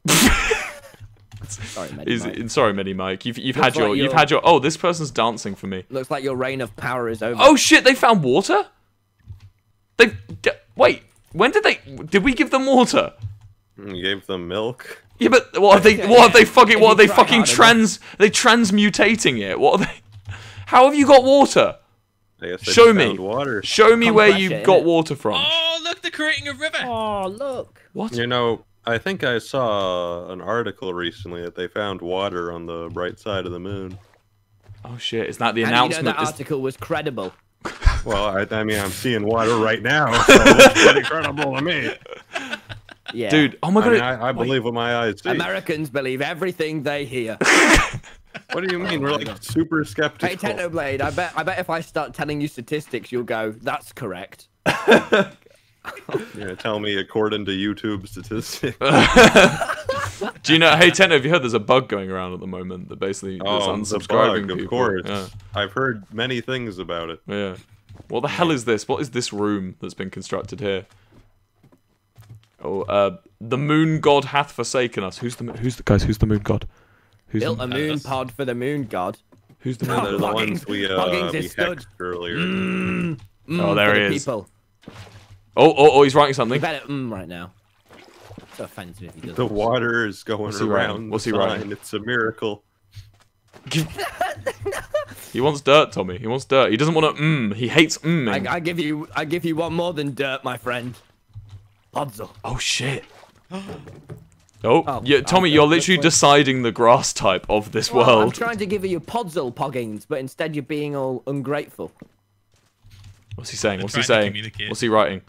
Sorry, Medi Is Mike. it, sorry, Mini Mike. You've you've Looks had your like you've you're- had your. Oh, this person's dancing for me. Looks like your reign of power is over. Oh shit! They found water. They d- wait. When did they? Did we give them water? You gave them milk. Yeah, but what have they? What have they fucking? What are If they you try fucking hard enough. trans? They transmutating it. What are they? How have you got water? I guess they Show just me. found water. Show me where Compress you it, got innit? water from. oh look, they're creating a river. Oh, look. What? You know, I think I saw an article recently that they found water on the right side of the moon. Oh shit! Is that the And you know announcement? that Is- article was credible. Well, I, I mean, I'm seeing water right now, so it's pretty credible to me. Yeah. Dude, oh my I god! mean, I, I believe what my eyes see. Americans believe everything they hear. What do you mean? We're like super skeptical. Hey, Technoblade, I bet I bet if I start telling you statistics, you'll go, that's correct. Yeah, tell me according to YouTube statistics. Do you know? Hey, Tenno, have you heard there's a bug going around at the moment that basically Oh, is the unsubscribing bug, of people? course. Yeah. I've heard many things about it. Yeah. What the hell is this? What is this room that's been constructed here? Oh, uh, the moon god hath forsaken us. Who's the who's the guys? Who's the moon god? Who's Built the, a moon us. pod for the moon god. who's the Yeah, moon they're god? the Buggings- ones we, uh, Buggings we is stood. hexed earlier. Mm, Oh, there for he the is. People. Oh, oh, oh, he's writing You something. better mm right now. So offensive if he does. The water is going What's he writing? around. What's the he writing? sign. It's a miracle. He wants dirt, Tommy. He wants dirt. He doesn't want to mm. He hates mm. I, I give you, I give you one more than dirt, my friend. Podzol. Oh shit. Oh, Oh, yeah, Tommy, okay, you're that's literally fine. deciding the grass type of this Well, I'm world. trying to give you Podzol Poggings, but instead you're being all ungrateful. What's he saying? What's he trying to saying? communicate. What's he writing?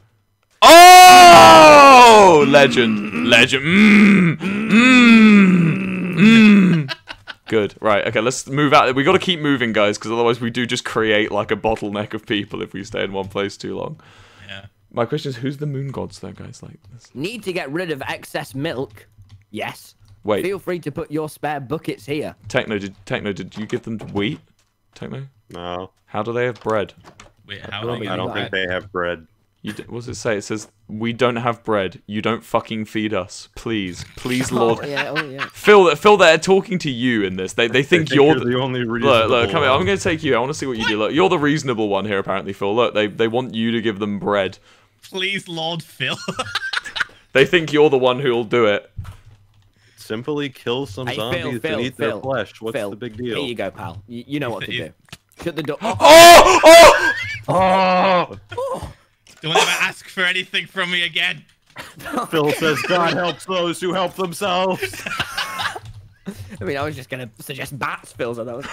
Oh, legend, legend. Mm, mm, mm. Good. Right. Okay. Let's move out. We got to keep moving, guys, because otherwise we do just create like a bottleneck of people if we stay in one place too long. Yeah. My question is, who's the moon gods, then, guys? Like, this. Need to get rid of excess milk? Yes. Wait. Feel free to put your spare buckets here. Techno, did Techno? Did you give them wheat? Techno? No, How do they have bread? Wait, how Well, are we I gonna don't think they have bread. You d- what does it say? It says, "We don't have bread. You don't fucking feed us, please, please, Oh, Lord." yeah, oh, yeah. Phil, Phil, they're talking to you in this. They they I think, think you're, you're the, the only reasonable look. Look, come here. I'm one. going to take you. I want to see what you do. Look, you're the reasonable one here, apparently, Phil. Look, they they want you to give them bread. Please, Lord Phil. They think you're the one who'll do it. Simply kill some Hey, Phil, zombies Phil, and eat Phil, their flesh. What's Phil, the big Here deal? you go, pal. You, you know what to do. If- Shut the door. Oh, oh! Oh! Don't ever ask for anything from me again. Phil says God helps those who help themselves. I mean, I was just going to suggest bats, Phil. So that was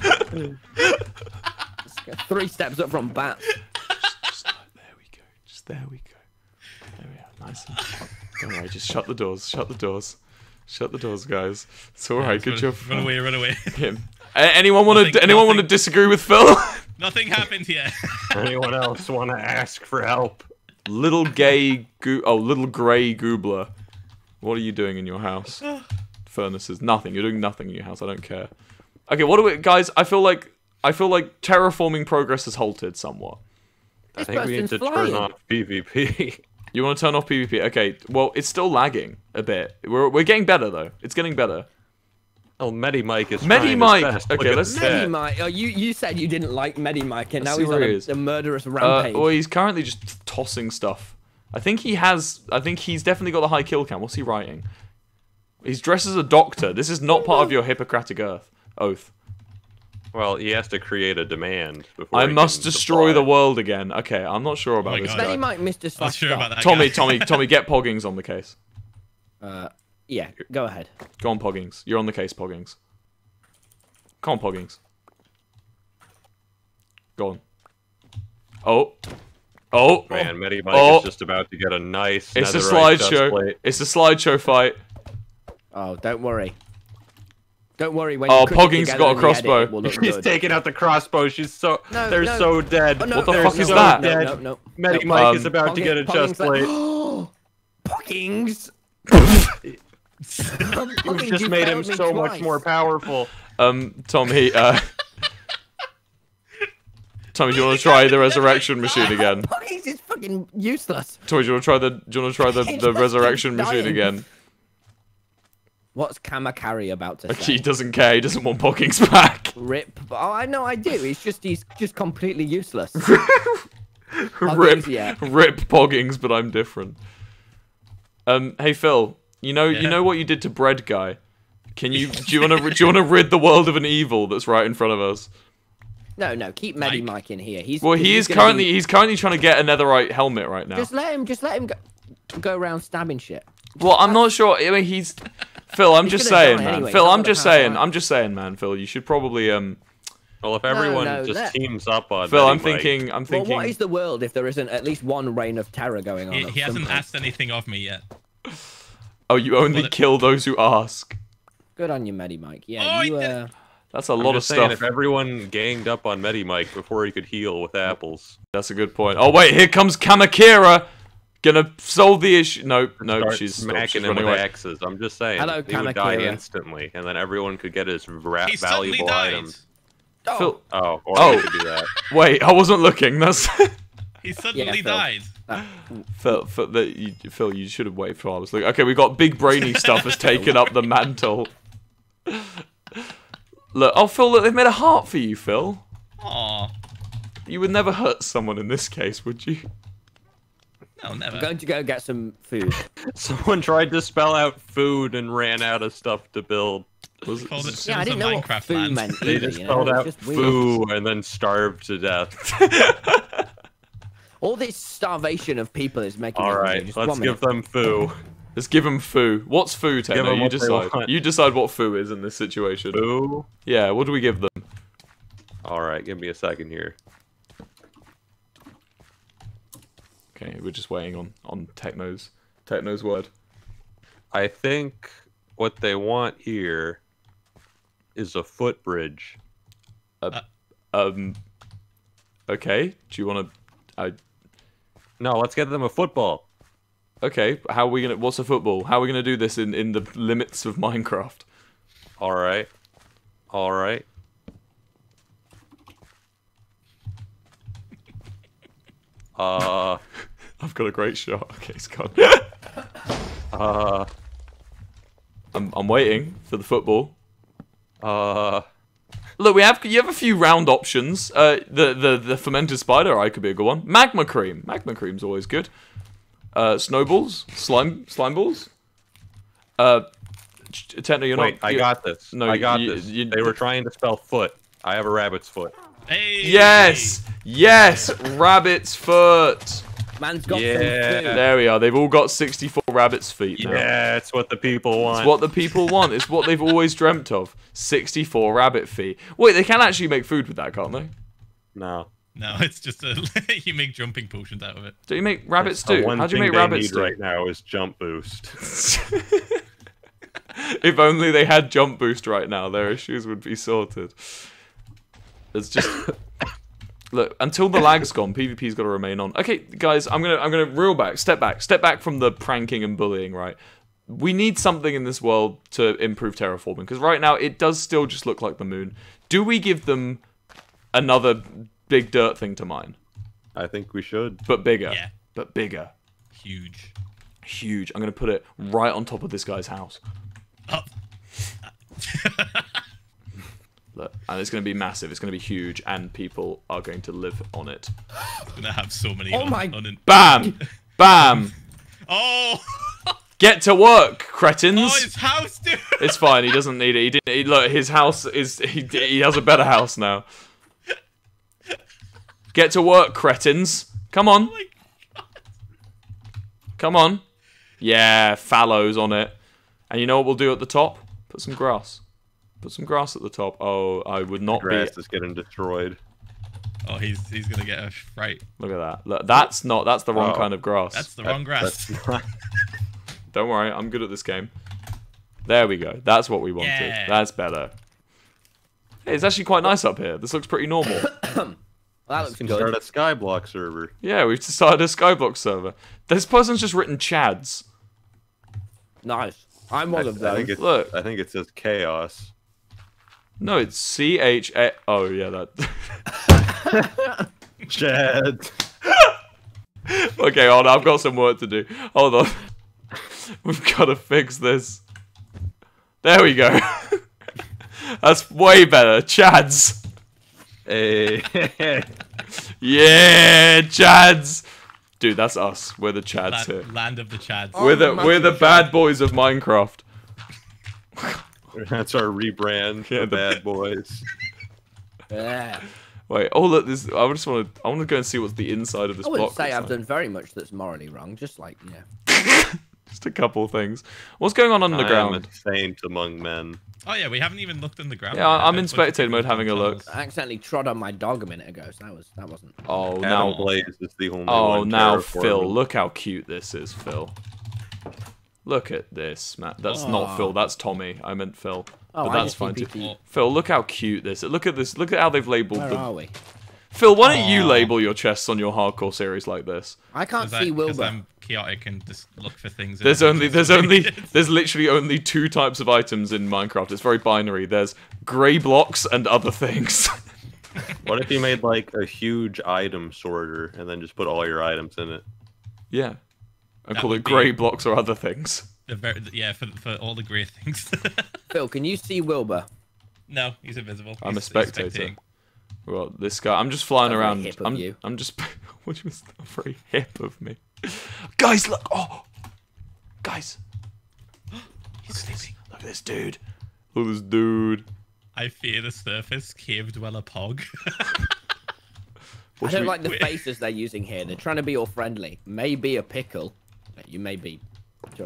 three steps up from bats. Just like, there we go. Just there we go. There we are. Nice. And... Don't worry. Just shut the doors. Shut the doors. Shut the doors, guys. It's all right. Good run, job. Run away, run away. Him. A- anyone want to? Nothing- Anyone want to nothing. disagree with Phil? Nothing happened here. Anyone else want to ask for help? Little gay goo. Oh, little grey goobler. What are you doing in your house? Furnaces. Nothing. You're doing nothing in your house. I don't care. Okay. What do we, guys? I feel like I feel like terraforming progress has halted somewhat. I This think we need person's to flying. turn off PvP. You want to turn off PvP? Okay. Well, it's still lagging a bit. We're we're getting better though. It's getting better. Oh, Medimike is Medi trying his Mike. best. Okay, Look at let's- that. Medimike. Oh, you, you said you didn't like Medimike, and Let's now see he's where on he a, is. a murderous Uh, rampage. well, he's currently just tossing stuff. I think he has. I think he's definitely got the high kill count. What's he writing? He's dressed as a doctor. This is not part of your Hippocratic oath. Oath. Well, he has to create a demand before I he must can destroy supply. the world again. Okay, I'm not sure about my this God. guy. Medimike, Mister Not Slash sure about that. Tommy, guy. Tommy, Tommy, get Poggings on the case. Uh, yeah, go ahead. Go on, Poggings. You're on the case, Poggings. Come on, Poggings. Go on. Oh. Oh. Man, Medimike Oh. is just about to get a nice. It's a netherite slideshow. chestplate. It's a slideshow fight. Oh, don't worry. Don't worry. When Oh, you crush it Pogging's together got a in the edit, crossbow. it will look She's good. taking out the crossbow. She's so. No, they're no. so dead. Oh, no, What the no, fuck no, is no, that? No, Dead. no, no. Medimike Um, is about to get a Pogging- chestplate. Poggings. You've just made him so much more powerful. Um, Tommy, uh... Tommy, do you want to try the resurrection machine again? Poggings is fucking useless. Tommy, do you want to try the? Do you want to try the, the resurrection machine dying. again? What's Kamakari about to He say? doesn't care. He doesn't want Poggings back. Rip. Oh, I know I do. He's just he's just completely useless. Rip, Poggings, yeah. rip Poggings, but I'm different. Um, hey Phil, you know, you Yeah. know what you did to Bread Guy. Can you? Do you want to? Do you want to rid the world of an evil that's right in front of us? No, no, keep Mike. Medimike in here. He's Well, he he's is gonna currently be- he's currently trying to get a netherite helmet right now. Just let him. Just let him go. Go around stabbing shit. Well, I'm not sure. I mean, he's Phil. I'm He's just gonna saying, die man. anyway, Phil, he's not I'm gonna just pass saying. on. I'm just saying, man. Phil, you should probably um. Well, if everyone no, just let- teams up on Phil, I'm Medimike- thinking. I'm Well, thinking. what is the world if there isn't at least one reign of terror going on? He, at he some hasn't point? asked anything of me yet. Oh, you only Well, it- kill those who ask. Good on you, Medimike. Yeah, Oh, you. he did- Uh, That's a I'm lot of just saying, stuff. if everyone ganged up on Medimike before he could heal with apples. That's a good point. Oh wait, here comes Kamakira. Gonna solve the issue. Nope, nope. Start She's smacking she's him running with away. axes. I'm just saying. Hello, he would die Kamakura. instantly, and then everyone could get his ra- He suddenly valuable died. items. Oh, Phil, Oh, or Oh. they could do that. wait, I wasn't looking. That's He suddenly Phil. died. uh, Phil. Phil, that you, Phil, you should have waited for I was looking. Okay, we got big brainy stuff has taken up the mantle. Look, oh Phil, look, they've made a heart for you, Phil. Aw. You would never hurt someone in this case, would you? No, never. I'm going to go get some food. Someone tried to spell out food and ran out of stuff to build. Was Called it, it Yeah, I didn't Citizen know what Minecraft food land. meant They either, just you know? spelled It's out just weird. foo and then starved to death. All this starvation of people is making All me hungry. right, Just let's one give minute. them foo. let's give them foo. What's foo, Give Techno? them You what they decide. want. You decide what foo is in this situation. Foo. Yeah, what do we give them? All right, give me a second here. Okay, we're just waiting on on Techno's Techno's word. I think what they want here is a footbridge. Um. Okay. Do you want to? I. No, let's get them a football. Okay. How are we gonna? What's a football? How are we gonna do this in in the limits of Minecraft? All right. All right. Uh, I've got a great shot. Okay, it's gone. uh, I'm I'm waiting for the football. uh, Look, we have you have a few round options. Uh, the the the fermented spider eye could be a good one. Magma cream. Magma cream's always good. Uh, snowballs, slime slime balls. Uh, Techno, you're wait, not. I you- got this. no, I got you- this. you- They were trying to spell foot. I have a rabbit's foot. Hey. Yes, yes, rabbit's foot. Man's got Yeah. some food. There we are. They've all got sixty-four rabbit's feet now. Yeah, it's what the people want. It's what the people want. It's what they've always dreamt of. sixty-four rabbit feet. Wait, they can actually make food with that, can't they? No. No, it's just a you make jumping potions out of it. Do you make rabbit The stew? one How do you thing make they rabbit need stew? right now is jump boost. If only they had jump boost right now, their issues would be sorted. It's just look until the lag's gone. PvP's got to remain on. Okay, guys, I'm gonna I'm gonna reel back, step back, step back from the pranking and bullying. Right, we need something in this world to improve terraforming because right now it does still just look like the moon. Do we give them another big dirt thing to mine, I think we should. but bigger, Yeah. but bigger, Huge. huge? I'm gonna put it right on top of this guy's house. Oh. Look, and it's going to be massive. It's going to be huge, and people are going to live on it. Gonna have so many. Oh on, my- on an- Bam! Bam! Oh. Get to work, cretins! Oh, his house, dude. It's fine. He doesn't need it. He didn't. He, look, his house is. He, he has a better house now. Get to work, cretins! Come on, Oh my God. come on. Yeah, fallows on it. And you know what we'll do at the top? Put some grass. Put some grass at the top. Oh, I would not be. Grass is getting destroyed. Oh, he's he's gonna get a fright. Look at that. Look, that's not. That's the wrong Oh. kind of grass. That's the wrong grass. That's not- Don't worry, I'm good at this game. There we go. That's what we wanted. Yeah. That's better. Hey, it's actually quite nice up here. This looks pretty normal. Well, that looks can start good. a Skyblock server. Yeah, we've just started a Skyblock server. This person's just written Chads. Nice. I'm one I, of I think those. it's, Look. I think it says chaos. No, it's C H A. Oh, yeah, that. Chad. Okay, hold on. I've got some work to do. Hold on. We've got to fix this. There we go. That's way better. Chads. Hey. Yeah, Chads. Dude, that's us. We're the Chads Land, here. land of the Chads. Oh, We're the massive we're the Chad. bad boys of Minecraft. That's our rebrand. Yeah, the the- bad boys. Yeah. Wait, oh look, this. I just want to. I want to go and see what's the inside of this I wouldn't block. say looks I've like. done very much that's morally wrong. Just like, you know. Just a couple things. What's going on I am a underground? saint among men. Oh yeah, we haven't even looked in the ground. Yeah, yet. I'm in There's a bunch of spectator mode people having a look. tunnels. I accidentally trod on my dog a minute ago, so that was that wasn't. Oh Adam now. Blaze is the only Oh one now, terraforming. Phil. Look how cute this is, Phil. Look at this, Matt. That's not Aw. Phil. That's Tommy. I meant Phil. Oh, but I that's just fine T too. P P. Phil, look how cute this is. Look at this. Look at how they've labeled Where the. are we? Phil, why don't you Aw. label your chests on your hardcore series like this? I can't 'Cause see I, 'cause Wilbur. I'm chaotic and just look for things. in There's it. only, there's only, there's literally only two types of items in Minecraft. It's very binary. There's grey blocks and other things. What if you made like a huge item sorter and then just put all your items in it? Yeah. And That call would it grey be- blocks or other things. The very, yeah, for for all the great things. Phil, can you see Wilbur? No, he's invisible. I'm a He's- he's spectator. spectating. Well, this guy, I'm just flying That's very around. hip of I'm, you. I'm just, which was very hip of me. Guys, look! Oh, guys, He's sleeping. look at this dude. Look at this dude. I fear the surface, cave dweller pog. I don't we- like the we- faces they're using here. They're trying to be all friendly. Maybe a pickle. You may be. Sure.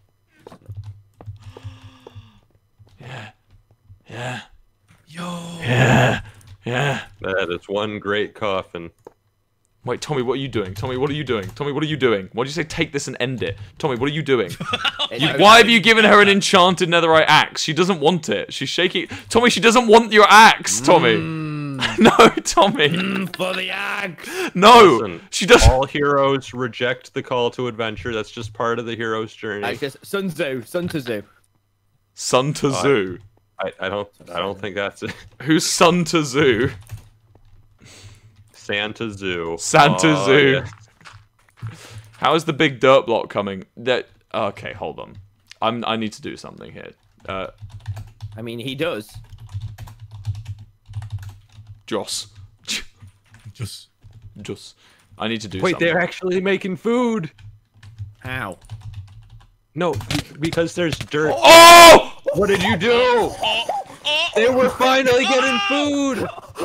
Yeah, yeah, Yo. yeah, yeah. That is one great coffin. Wait, Tommy, what are you doing? Tommy, what are you doing? Tommy, what are you doing? Why did you say take this and end it? Tommy, what are you doing? It's Why have you given her an enchanted netherite axe? She doesn't want it. She's shaking. Tommy, she doesn't want your axe, Tommy. No, Tommy. for the axe? No, Listen, she doesn't. All heroes reject the call to adventure. That's just part of the hero's journey. It's just Sun Tzu. Sun Tzu. Sun Tzu. I, I don't I don't think that's it. Who's Sun Tzu? Santa Zoo. Santa Oh, Zoo. yeah. How is the big dirt block coming? That okay? Hold on. I'm. I need to do something here. Uh, I mean, he does. Joss. Just Just. I need to do Wait, something. they're actually making food. How? No, because there's dirt. Oh! What did you do? They were finally getting food.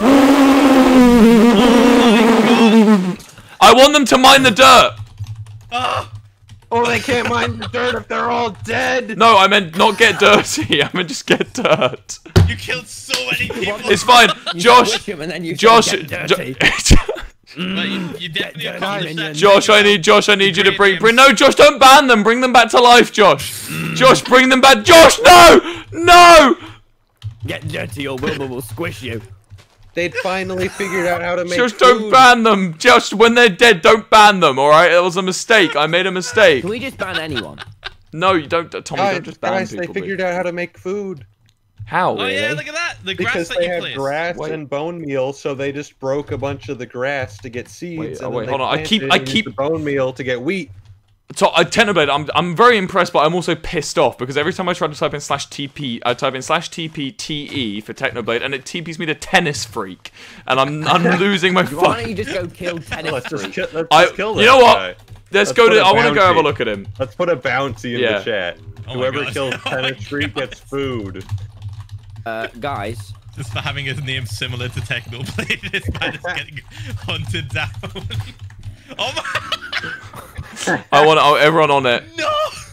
I want them to mine the dirt. Oh, they can't mine the dirt if they're all dead. No, I meant not get dirty. I meant just get dirt. you killed so many people. It's fine, You Josh. squish him and then you Josh. say, "Get Jo- dirty." But you, you definitely dirty accomplished in that. your Josh, I need Josh. I need you to bring. Bring. No, Josh, don't ban them. Bring them back to life, Josh. Josh, bring them back. Josh, no, no. Get dirty or Wilbur will squish you. They'd finally figured out how to make Josh, food. don't ban them. Josh, when they're dead, don't ban them. All right, it was a mistake. I made a mistake. Can we just ban anyone? No, you don't, Tommy. Guys, Don't just ban guys, people. they figured out how to make food. How? Oh yeah, really? look at that. The grass Because that they you had placed. grass Wait. and bone meal, so they just broke a bunch of the grass to get seeds. Wait, oh, and wait, then they hold on, I keep- planted I and used keep- the bone meal to get wheat. So, uh, Technoblade, I'm I'm very impressed, but I'm also pissed off because every time I try to type in slash TP, I type in slash TP TE for Technoblade, and it T Ps me to Tennis Freak, and I'm I'm losing my Why don't fuck. you just go kill tennis Let's just freak? kill, let's I, just kill you that know what? guy. Let's Let's go put to. a I want to go have a bounty. look at him. Let's put a bounty in Yeah. the chat. Oh my Whoever God. kills Oh my Tennis Street God. gets food. Uh, guys, Just for having his name similar to Technoblade, this man is getting hunted down. Oh my! I want oh, everyone on it. No!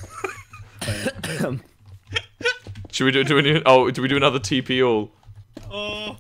Should we do? Do we? Oh, do we do another T P all? Oh.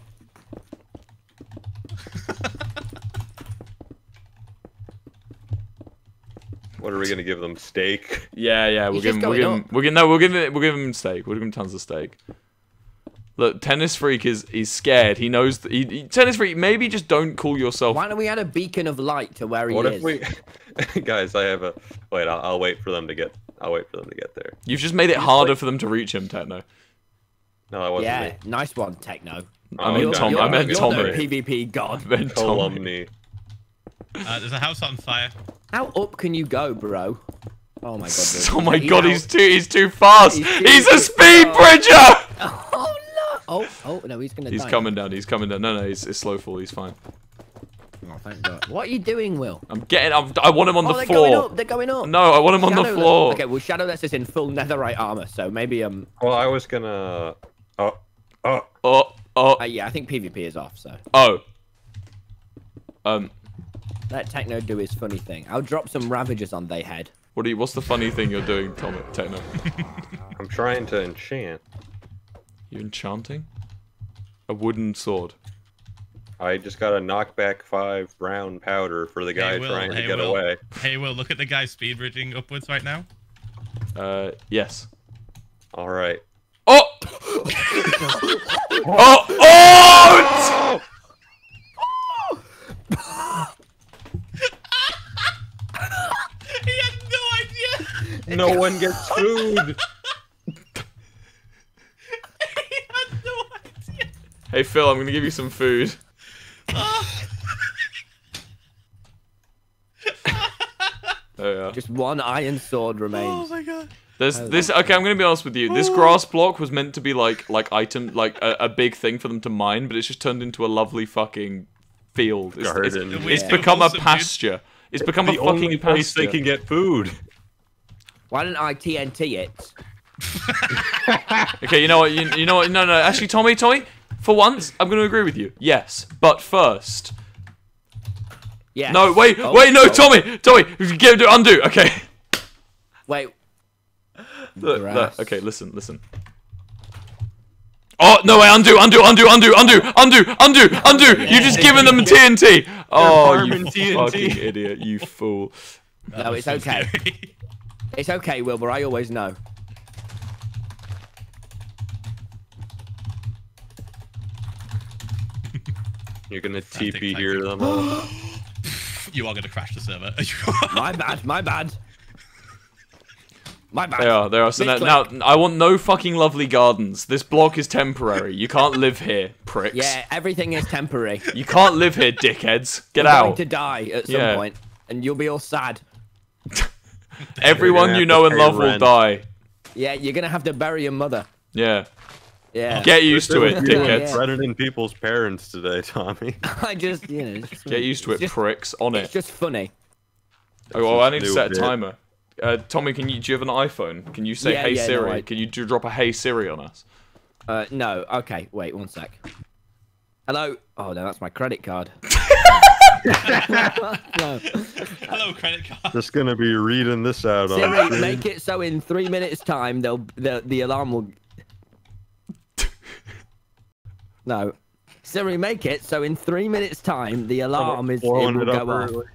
What are we gonna give them? Steak? Yeah, yeah. We'll He's give just him. We'll going give him. up. We'll give no. We'll give him. We'll give him steak. We'll give him tons of steak. Look, Tennis Freak is he's scared. He knows. That he, he- Tennis Freak, maybe just don't call yourself. why don't we add a beacon of light to where he What is? if we? Guys, I have a. Wait, I'll, I'll wait for them to get. I'll wait for them to get there. You've just made it harder for them to reach him, Techno. No, that wasn't Yeah, me. nice one, Techno. I Oh, mean okay. Tom. I You're- meant you're Tommy. the PvP god. I meant Tommy. Calumny. Uh, there's a house on fire. How up can you go, bro? Oh my god. Oh my He's god, out. he's too he's too fast. He's too- He's a he's- speed oh. bridger. Oh no! Oh, oh no, he's gonna He's die. coming down. He's coming down. No, no, he's, it's slow fall. He's fine. Oh, thank God. What are you doing, Will? I'm getting. I'm, I want him on Oh, the they're going floor. up. They're going up. No, I want him on the Shadowless- floor. Okay, well, Shadowless is in full netherite armor, so maybe um. Well, I was gonna. Oh, oh. Oh, oh, Uh, yeah, I think PvP is off. So oh. Um, let Techno do his funny thing. I'll drop some Ravagers on they head. what do you? What's the funny thing you're doing, Tom? Techno? I'm trying to enchant. You enchanting? A wooden sword. I just got a knockback five brown powder for the guy Hey, Will, trying to hey, get Will. away. Hey, Will, look at the guy speed bridging upwards right now. Uh, yes. All right. Oh! oh! Oh! He had no one gets food. No idea. Hey Phil, I'm gonna give you some food. Oh, yeah. Just one iron sword Oh remains. my god. There's this. Okay, I'm gonna be honest with you. This grass block was meant to be like like item, like a, a big thing for them to mine, but it's just turned into a lovely fucking field. It's, it's, Garden. it's Yeah. become a Awesome, dude. pasture. It's become The a fucking only place pasture. they can get food. Why don't I T N T it? Okay, you know what? You, you know what? No, no. Actually, Tommy, Tommy, for once, I'm gonna agree with you. Yes, but first. Yeah. No, wait, Oh, wait, no, oh. Tommy, Tommy, get do undo. Okay. Wait. Look, Grass. look, okay, listen, listen. Oh no! Wait, undo, undo, undo, undo, undo, undo, undo, undo. You just given them T N T. Oh, you farming T N T. fucking idiot! You fool. That No, was it's so okay. scary. It's okay, Wilbur. I always know. You're gonna Frantic T P typing. here then. all. You are gonna crash the server. My bad. My bad. My bad. They are, they are. So now, Mid-click. now, I want no fucking lovely gardens. This block is temporary. You can't live here, pricks. Yeah, everything is temporary. You can't live here, dickheads. Get You're going out. to die at some Yeah. point, and you'll be all sad. Everyone You're you gonna know have and to love pay will rent. die. Yeah, you're gonna have to bury your mother. Yeah. Yeah. Get used to it, You're dickheads. Yeah. threatening people's parents today, Tommy. I just, you know, it's just, Get used to it, it's just, pricks. On it's it. just funny. Oh, well, I need to New set a bit. timer. Uh, Tommy, can you do you have an iPhone? Can you say Yeah, "Hey yeah, no, Siri"? I- Can you do, drop a "Hey Siri" on us? Uh, no. Okay, wait one sec. Hello. Oh no, that's my credit card. No. Hello, credit card. Just gonna be reading this out on Siri, screen. make it so in three minutes time they'll the the alarm will. No. Siri, make it so in three minutes time the alarm is it Blowing will it up go off. early.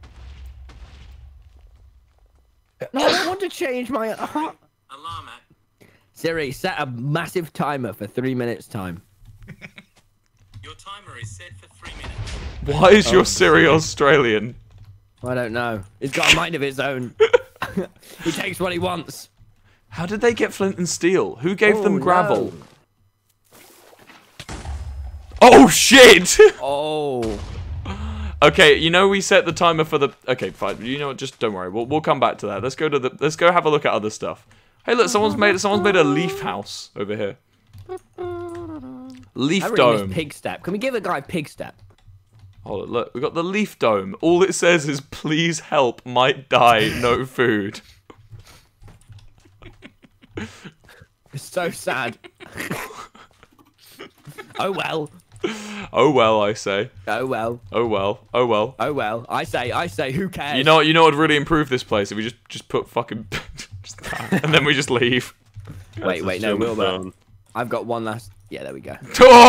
No, I don't want to change my. Uh, Alarm at. Siri, set a massive timer for three minutes time. Your timer is set for three minutes. Why is your Siri Australian? I don't know. He's got a mind of his own. He takes what he wants. How did they get flint and steel? Who gave Oh, them gravel? no. Oh shit! Oh. Okay, you know we set the timer for the. Okay, fine. You know what? Just don't worry. We'll we'll come back to that. Let's go to the. Let's go have a look at other stuff. Hey, look! Someone's made someone's made a leaf house over here. Leaf I really dome. miss pig step. Can we give a guy pig step? Hold on, look. We got the leaf dome. All it says is "Please help. Might die. No food." It's so sad. Oh well. Oh well, I say. Oh well. Oh well. Oh well. Oh well. I say. I say. Who cares? You know, you know what would really improve this place if we just just put fucking, just that, and then we just leave. Wait. Wait. No. Tombstone. Wilbur. I've got one last. Yeah. There we go.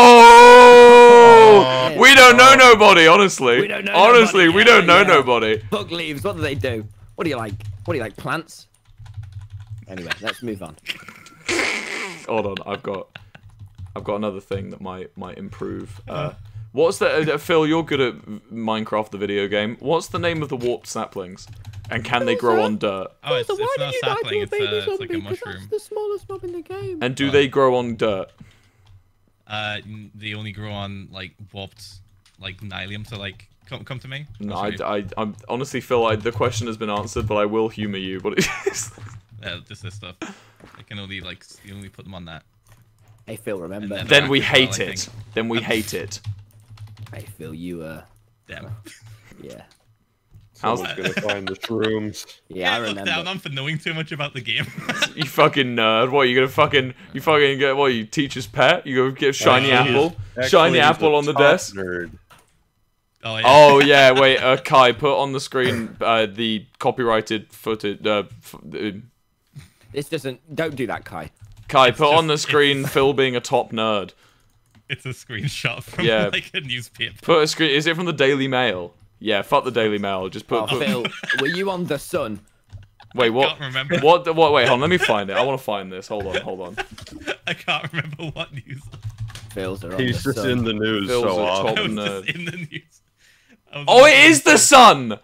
Oh! We don't know nobody, honestly. We don't know honestly, nobody, we yeah, don't know yeah. nobody. Book leaves. What do they do? What do you like? What do you like? Plants. Anyway, let's move on. Hold on, I've got, I've got another thing that might might improve. Uh, what's the uh, Phil? You're good at Minecraft, the video game. What's the name of the warped saplings? And can they grow on dirt? Oh, it's, it's not a sapling. It's, a, it's like a mushroom. the smallest mob in the game. And do they grow on dirt? Uh, n- they only grow on like warped, like nylium. So like, come come to me. No, I'll I, show you. I, I'm honestly, Phil. I, the question has been answered, but I will humor you. What it is? Uh, just this stuff. I can only like s- you only put them on that. Hey Phil, remember? And Then we Well, hate I it. think- Then we hate it. Hey Phil, you uh, Damn. yeah, How's Someone's gonna find the shrooms. yeah, I look remember. down on for knowing too much about the game. You fucking nerd. What, you gonna fucking, you fucking get, what, you teacher's pet? You go get shiny Actually, apple? Actually, Shiny he's apple a on the top desk? Nerd. oh yeah. Oh, yeah, wait, uh, Kai, put on the screen uh, the copyrighted footage. Uh, f- uh, This doesn't. Don't do that, Kai. Kai, put on the just- screen Phil being a top nerd. It's a screenshot from Yeah. like a newspaper. Put a screen, is it from the Daily Mail? Yeah, fuck the Daily Mail. Just put, Oh, put Phil, were you on the Sun? wait, what? can't remember. What, what, wait, hold on, let me find it. I want to find this. Hold on, hold on. I can't remember what news. Phil's are on He's the just Sun. in the news Phil's so a often. top- I was nerd. just in the news. I was Oh, on it is the sun!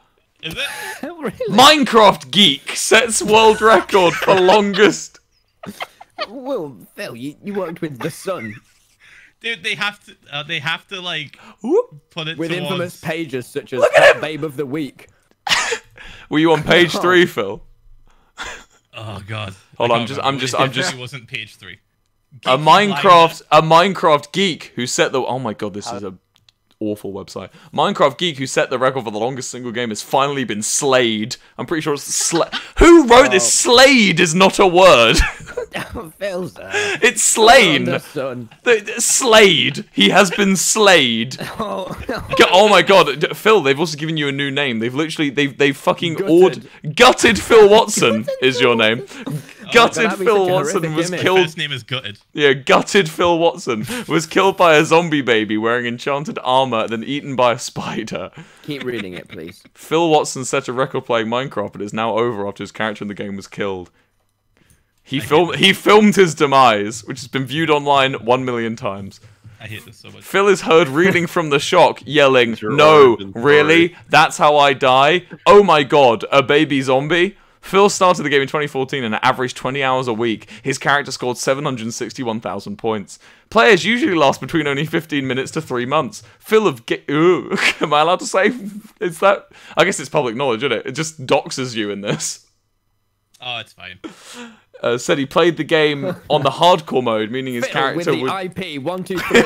Is it? Really? Minecraft Geek sets world record for longest. Well, Phil, you, you worked with the Sun. Dude, they have to. Uh, they have to like Whoop. put it With towards... infamous pages such as Look at him! Babe of the Week. Were you on page three, Phil? Oh god. Hold I on, can't just- remember. I'm just- It I'm definitely just- wasn't page three. A Geek Minecraft, Online- a Minecraft geek who set the. Oh my god, this is a awful website. Minecraft geek who set the record for the longest single game has finally been slayed. I'm pretty sure it's sla- Who wrote this? Slayed is not a word. Phil's there. It's slain. The Sun. The- the- Slayed. He has been slayed. Oh, Go- Oh my god, D- Phil! They've also given you a new name. They've literally, they've, they've fucking Gutted. ordered. Gutted Phil Watson is your name. Gutted that'd be Phil such a Watson horrific was gimmick. killed. First name is Gutted. Yeah, gutted Phil Watson was killed by a zombie baby wearing enchanted armor, then eaten by a spider. keep reading it, please. Phil Watson set a record playing Minecraft, but is now over after his character in the game was killed. He filmed. He filmed his demise, which has been viewed online one million times. I hate this so much. Phil is heard reeling from the shock, yelling, Your "No, origin story." really? That's how I die? Oh my god, a baby zombie?" Phil started the game in twenty fourteen and averaged twenty hours a week. His character scored seven hundred sixty-one thousand points. Players usually last between only fifteen minutes to three months. Phil of Ga- Ooh, am I allowed to say? Is that? I guess it's public knowledge, isn't it? It just doxes you in this. Oh, it's fine. Uh, said he played the game on the hardcore mode, meaning his Phil with character the would. I P one two three.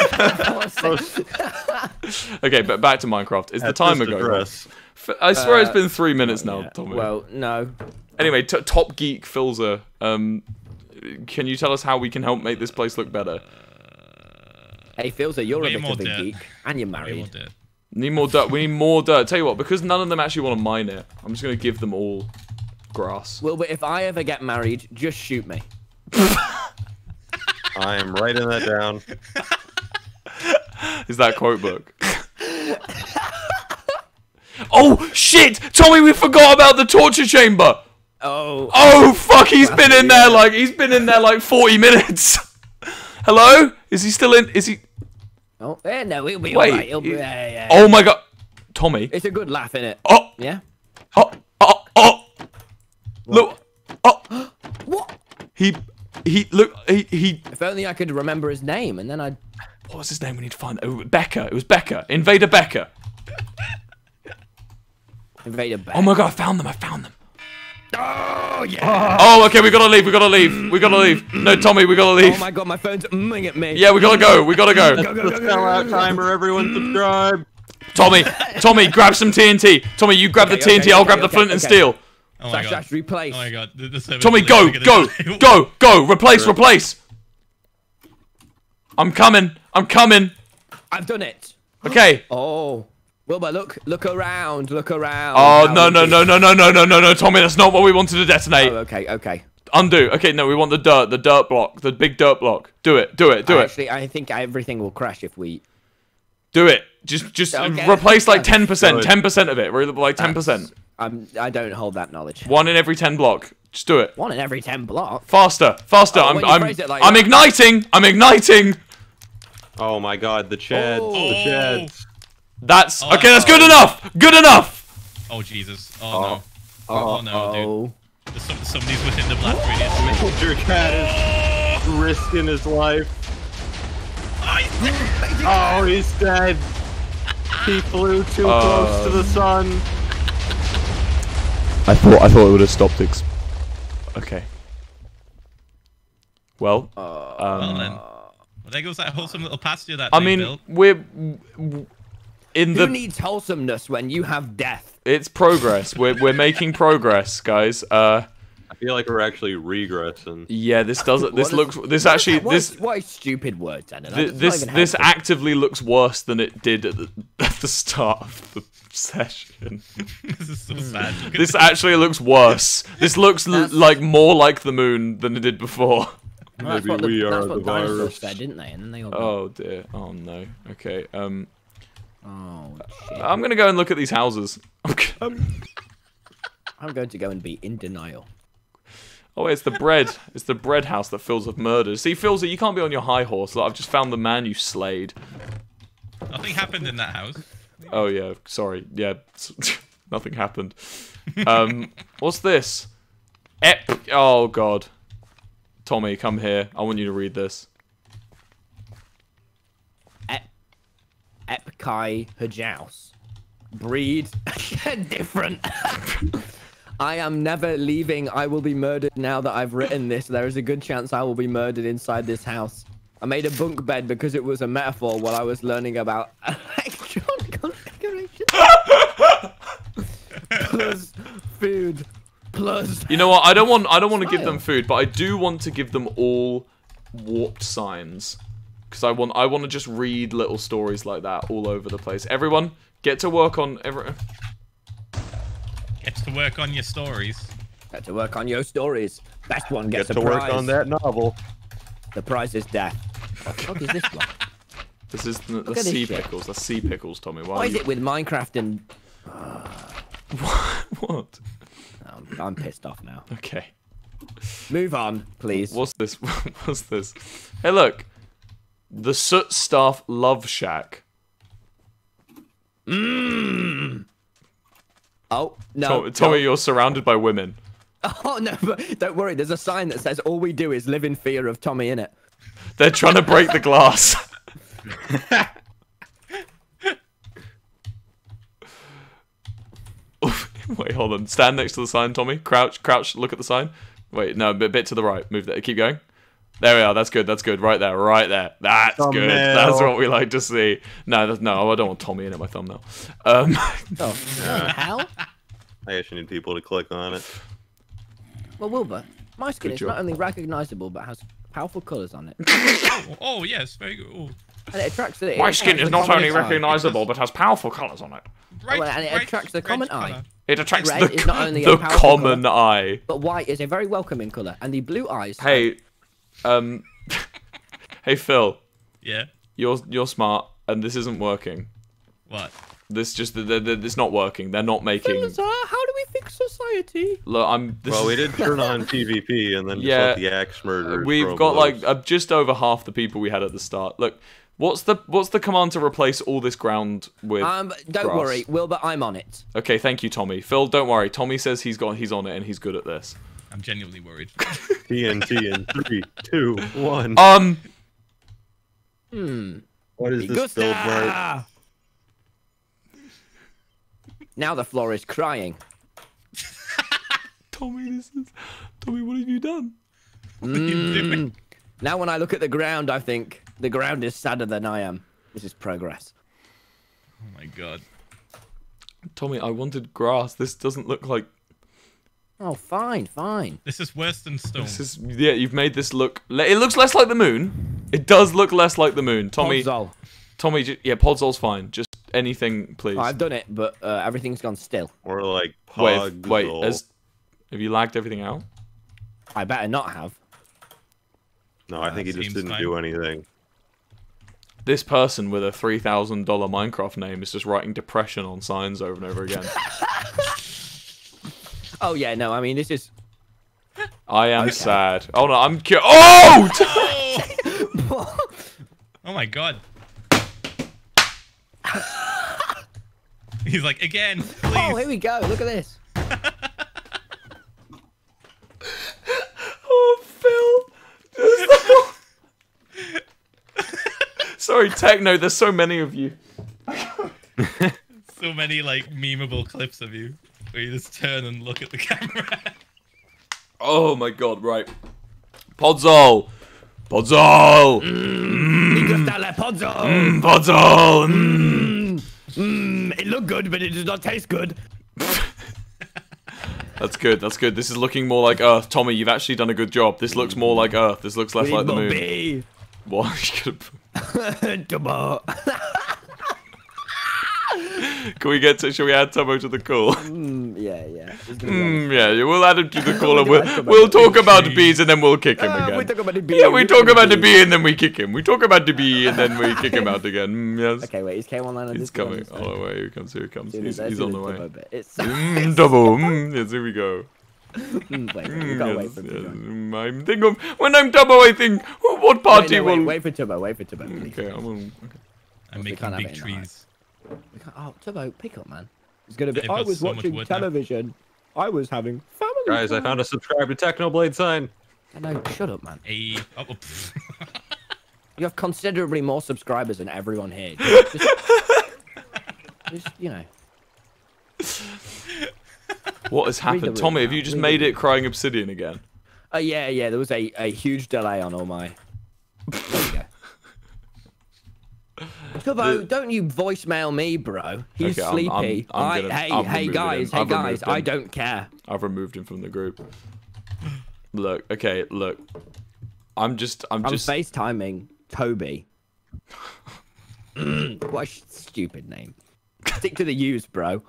Okay, but back to Minecraft. Is the At time this ago? address. F- I swear it's been three minutes now, Yeah, Tommy. well, no. Anyway, t- Top Geek Filzer, um, can you tell us how we can help make this place look better? Hey, Philza, you're Way a bit more of a dirt. geek, and you're We married. will do it. Need more dirt. We need more dirt. Tell you what, because none of them actually want to mine it, I'm just gonna give them all grass. Well, but if I ever get married, just shoot me. I am writing that down. Is that quote book? Oh shit, Tommy, we forgot about the torture chamber. Oh. Oh fuck, he's been in there like he's been in there like forty minutes. Hello? Is he still in? Is he? Oh, yeah, no, he'll be Wait, alright. He'll be, he- yeah, yeah. Oh my god, Tommy. It's a good laugh, innit? Oh, Yeah? oh, oh, oh. Look. Oh. What? He, he, look, he, he. If only I could remember his name, and then I'd... What was his name? We need to find. Oh, Becca. It was Becca. Invader Becca. invade a bed. Oh my god, I found them. I found them. Oh, yeah! Oh, okay, we gotta leave. We gotta leave. We gotta leave. No, Tommy, we gotta leave. Oh my god, my phone's mming at me. Yeah, we gotta go. We gotta go. Go, go, go, The go, sellout go, go. timer, everyone subscribe. Tommy, Tommy, grab some T N T. Tommy, you grab the Okay, T N T. okay, I'll okay, grab the okay, flint and okay. steel. Oh my Slash, god. slash, replace. Oh my god. The, the server's Tommy, go, literally go, gonna die. go, go. Replace, replace. I'm coming. I'm coming. I've done it. Okay. Oh. Wilbur, look, look around, look around. Oh How no we no do- no no no no no no no Tommy, that's not what we wanted to detonate. Oh, okay, okay. Undo. Okay, no, we want the dirt, the dirt block, the big dirt block. Do it, do it, do it, Actually, I think everything will crash if we... do it. Just just Okay. replace like ten percent, Good. ten percent of it. Really, like ten percent. I'm, I don't hold that knowledge. One in every ten block. Just do it. One in every ten blocks. Faster, faster. Oh, I'm when you I'm phrase it like I'm that. igniting. I'm igniting. Oh my god, the chads, Oh. the chads. That's Oh, okay. That's oh. good enough. Good enough. Oh Jesus. Oh, Oh. no. Oh, no, dude. Oh. There's some, somebody's within the blast radius. Major cat is risking his life. Oh, he's dead. Oh, he's dead. He flew too close to the sun. I thought I thought it would have stopped. Ex- Okay. Well, Well um, then. Well, there goes that wholesome little pasture that I they mean, built. we're w- in Who the. needs wholesomeness when you have death? It's progress. We're we're making progress, guys. Uh. I feel like we're actually regressing. Yeah, this doesn't. This What is- looks. This What is actually. that? What This. is- what is stupid words, Anna? Th- this this actively looks worse than it did at the, at the start of the session. This is so sad. Look at This actually looks worse. This looks l- That's- like more like the moon than it did before. that's Maybe what the, we are that's the what dinosaurs virus. said, didn't they? And then they all. Oh dear. Oh no. Okay. Um. Oh shit! I'm gonna go and look at these houses. Um, I'm going to go and be in denial. oh, it's the bread. It's the bread house that fills with murders. See, Philza, you can't be on your high horse. Like, I've just found the man you slayed. Nothing happened in that house. Oh yeah. Sorry. Yeah. Nothing happened. Um, what's this? Ep. Oh God. Tommy, come here. I want you to read this. Ep Epkai Hajaus. Breed different. I am never leaving. I will be murdered now that I've written this. There is a good chance I will be murdered inside this house. I made a bunk bed because it was a metaphor while I was learning about electron configuration. Plus food. Plus. You know what? I don't want. I don't want to give them food, but I do want to give them all warped signs, because I want. I want to just read little stories like that all over the place. Everyone, get to work on every. Get to work on your stories. Get to work on your stories. Best one gets Get a to prize. work on that novel. The prize is death. What the fuck is this one? This is the, the Look at this sea shit. pickles. The sea pickles, Tommy. Why Why are is you... it with Minecraft and... What? I'm, I'm pissed off now. Okay. Move on, please. What's this? What's this? Hey, look. The Soot Staff Love Shack. Mmm. Oh, no. Tom, Tommy, no. you're surrounded by women. Oh, no, but don't worry. There's a sign that says all we do is live in fear of Tommy in it. They're trying to break the glass. Wait, hold on. Stand next to the sign, Tommy. Crouch, crouch, look at the sign. Wait, no, a bit, bit to the right. Move that. Keep going. There we are. That's good. That's good. Right there. Right there. That's Thumbnail. good. That's what we like to see. No, that's, no, I don't want Tommy in it. My thumbnail. Um, Oh, hell? I actually need people to click on it. Well, Wilbur, my skin Good is job. not only recognizable, but has powerful colours on it. Oh, oh yes, very good. Oh. And it attracts the... my it skin attracts is the not common only eye. recognizable, but has powerful colors on it. Right, Well, and it right, attracts the right common colour. eye. It attracts Red the, is not only a the powerful common eye. But white is a very welcoming colour, and the blue eyes... Hey, um, hey Phil, Yeah. you're you're smart, and this isn't working. What? This just the, the, the, it's not working. They're not making. Sir, how do we fix society? Look, I'm. This Well, we is- did turn on PvP and then just Yeah, let the axe murderers. We've roam got loose. like uh, just over half the people we had at the start. Look, what's the what's the command to replace all this ground with? Um, don't grass? worry, Wilbur, I'm on it. Okay, thank you, Tommy. Phil, don't worry. Tommy says he's got he's on it and he's good at this. I'm genuinely worried. T N T in three, two, one. Um, Hmm. What is this build mark? Gusta! Now the floor is crying. Tommy, this is Tommy. What have you done? Mm. Now when I look at the ground, I think the ground is sadder than I am. This is progress. Oh my god. Tommy, I wanted grass. This doesn't look like. Oh, fine, fine. This is worse than stone. This is yeah. You've made this look. It looks less like the moon. It does look less like the moon. Tommy, Podzol. Tommy, ju- yeah, Podzol's fine. Just anything, please. Oh, I've done it, but uh, everything's gone still. Or like Wait, Pog. wait. Has, have you lagged everything out? I better not have. No, I think he just Seems didn't fine. do anything. This person with a three thousand dollar Minecraft name is just writing depression on signs over and over again. Oh yeah, no, I mean this is. I am sad. Oh no, I'm cu- Oh! Oh my god. He's like, again, please. Oh, here we go. Look at this. Oh, Phil. Sorry, Techno. There's so many of you. So many like memeable clips of you where you just turn and look at the camera. Oh my god, right. Podzol! Podzol! Mi gusta la pozzo. Mm, Podzol! Mm. Mm, it looked good, but it does not taste good. That's good, that's good. This is looking more like Earth. Tommy, you've actually done a good job. This looks more like Earth. This looks less like the moon. Bee. What? You could've- Tubbo. Can we get to, shall we add Tubbo to the call? Mm, yeah, yeah. It's gonna be Mm, yeah, yeah, we'll add him to the call and We we'll, can add Tubbo. we'll talk about the bees and then we'll kick him Ah, again. we talk about the bee. Yeah, we talk about the bee. bee and then we kick him. We talk about the bee and then we kick him out again. Mm, yes. Okay, wait. Is K one line on He's this? coming. Oh, wait, here he comes, here he comes. Dude, He's, let's he's do on the this way. Tubbo bit. It's Mm, double. Mm, yes, here we go. Mm, wait, Mm, we gotta yes, wait for him to yes. join. Mm, I'm thinking of when I'm double. I think oh, what party Wait, no, wait, will? wait for Tubbo. Wait for Tubbo. please. Okay, I'm on. Okay. I'm We making can't have big it in the trees. We can't- Oh, Tubbo, pick up, man. It's gonna be. They've I got was so much watching wood now. television. I was having family. Guys, I time. found a subscribe to Technoblade sign. No, shut up, man. Hey. Oh, oh, pff. You have considerably more subscribers than everyone here. Just, just, just, you know. What has Read the happened? Tommy, room have now, you just read the made it room. crying obsidian again? Uh, yeah, yeah. There was a, a huge delay on all my. There you go. Tubbo, don't you voicemail me, bro. He's Okay, I'm- sleepy. I'm- I'm I, gonna- hey, I've hey, removed guys, him. hey, I've guys. removed I him. don't care. I've removed him from the group. Look, okay, look. I'm just, I'm I'm just. FaceTiming Toby. What a sh- stupid name. Stick to the U's, bro.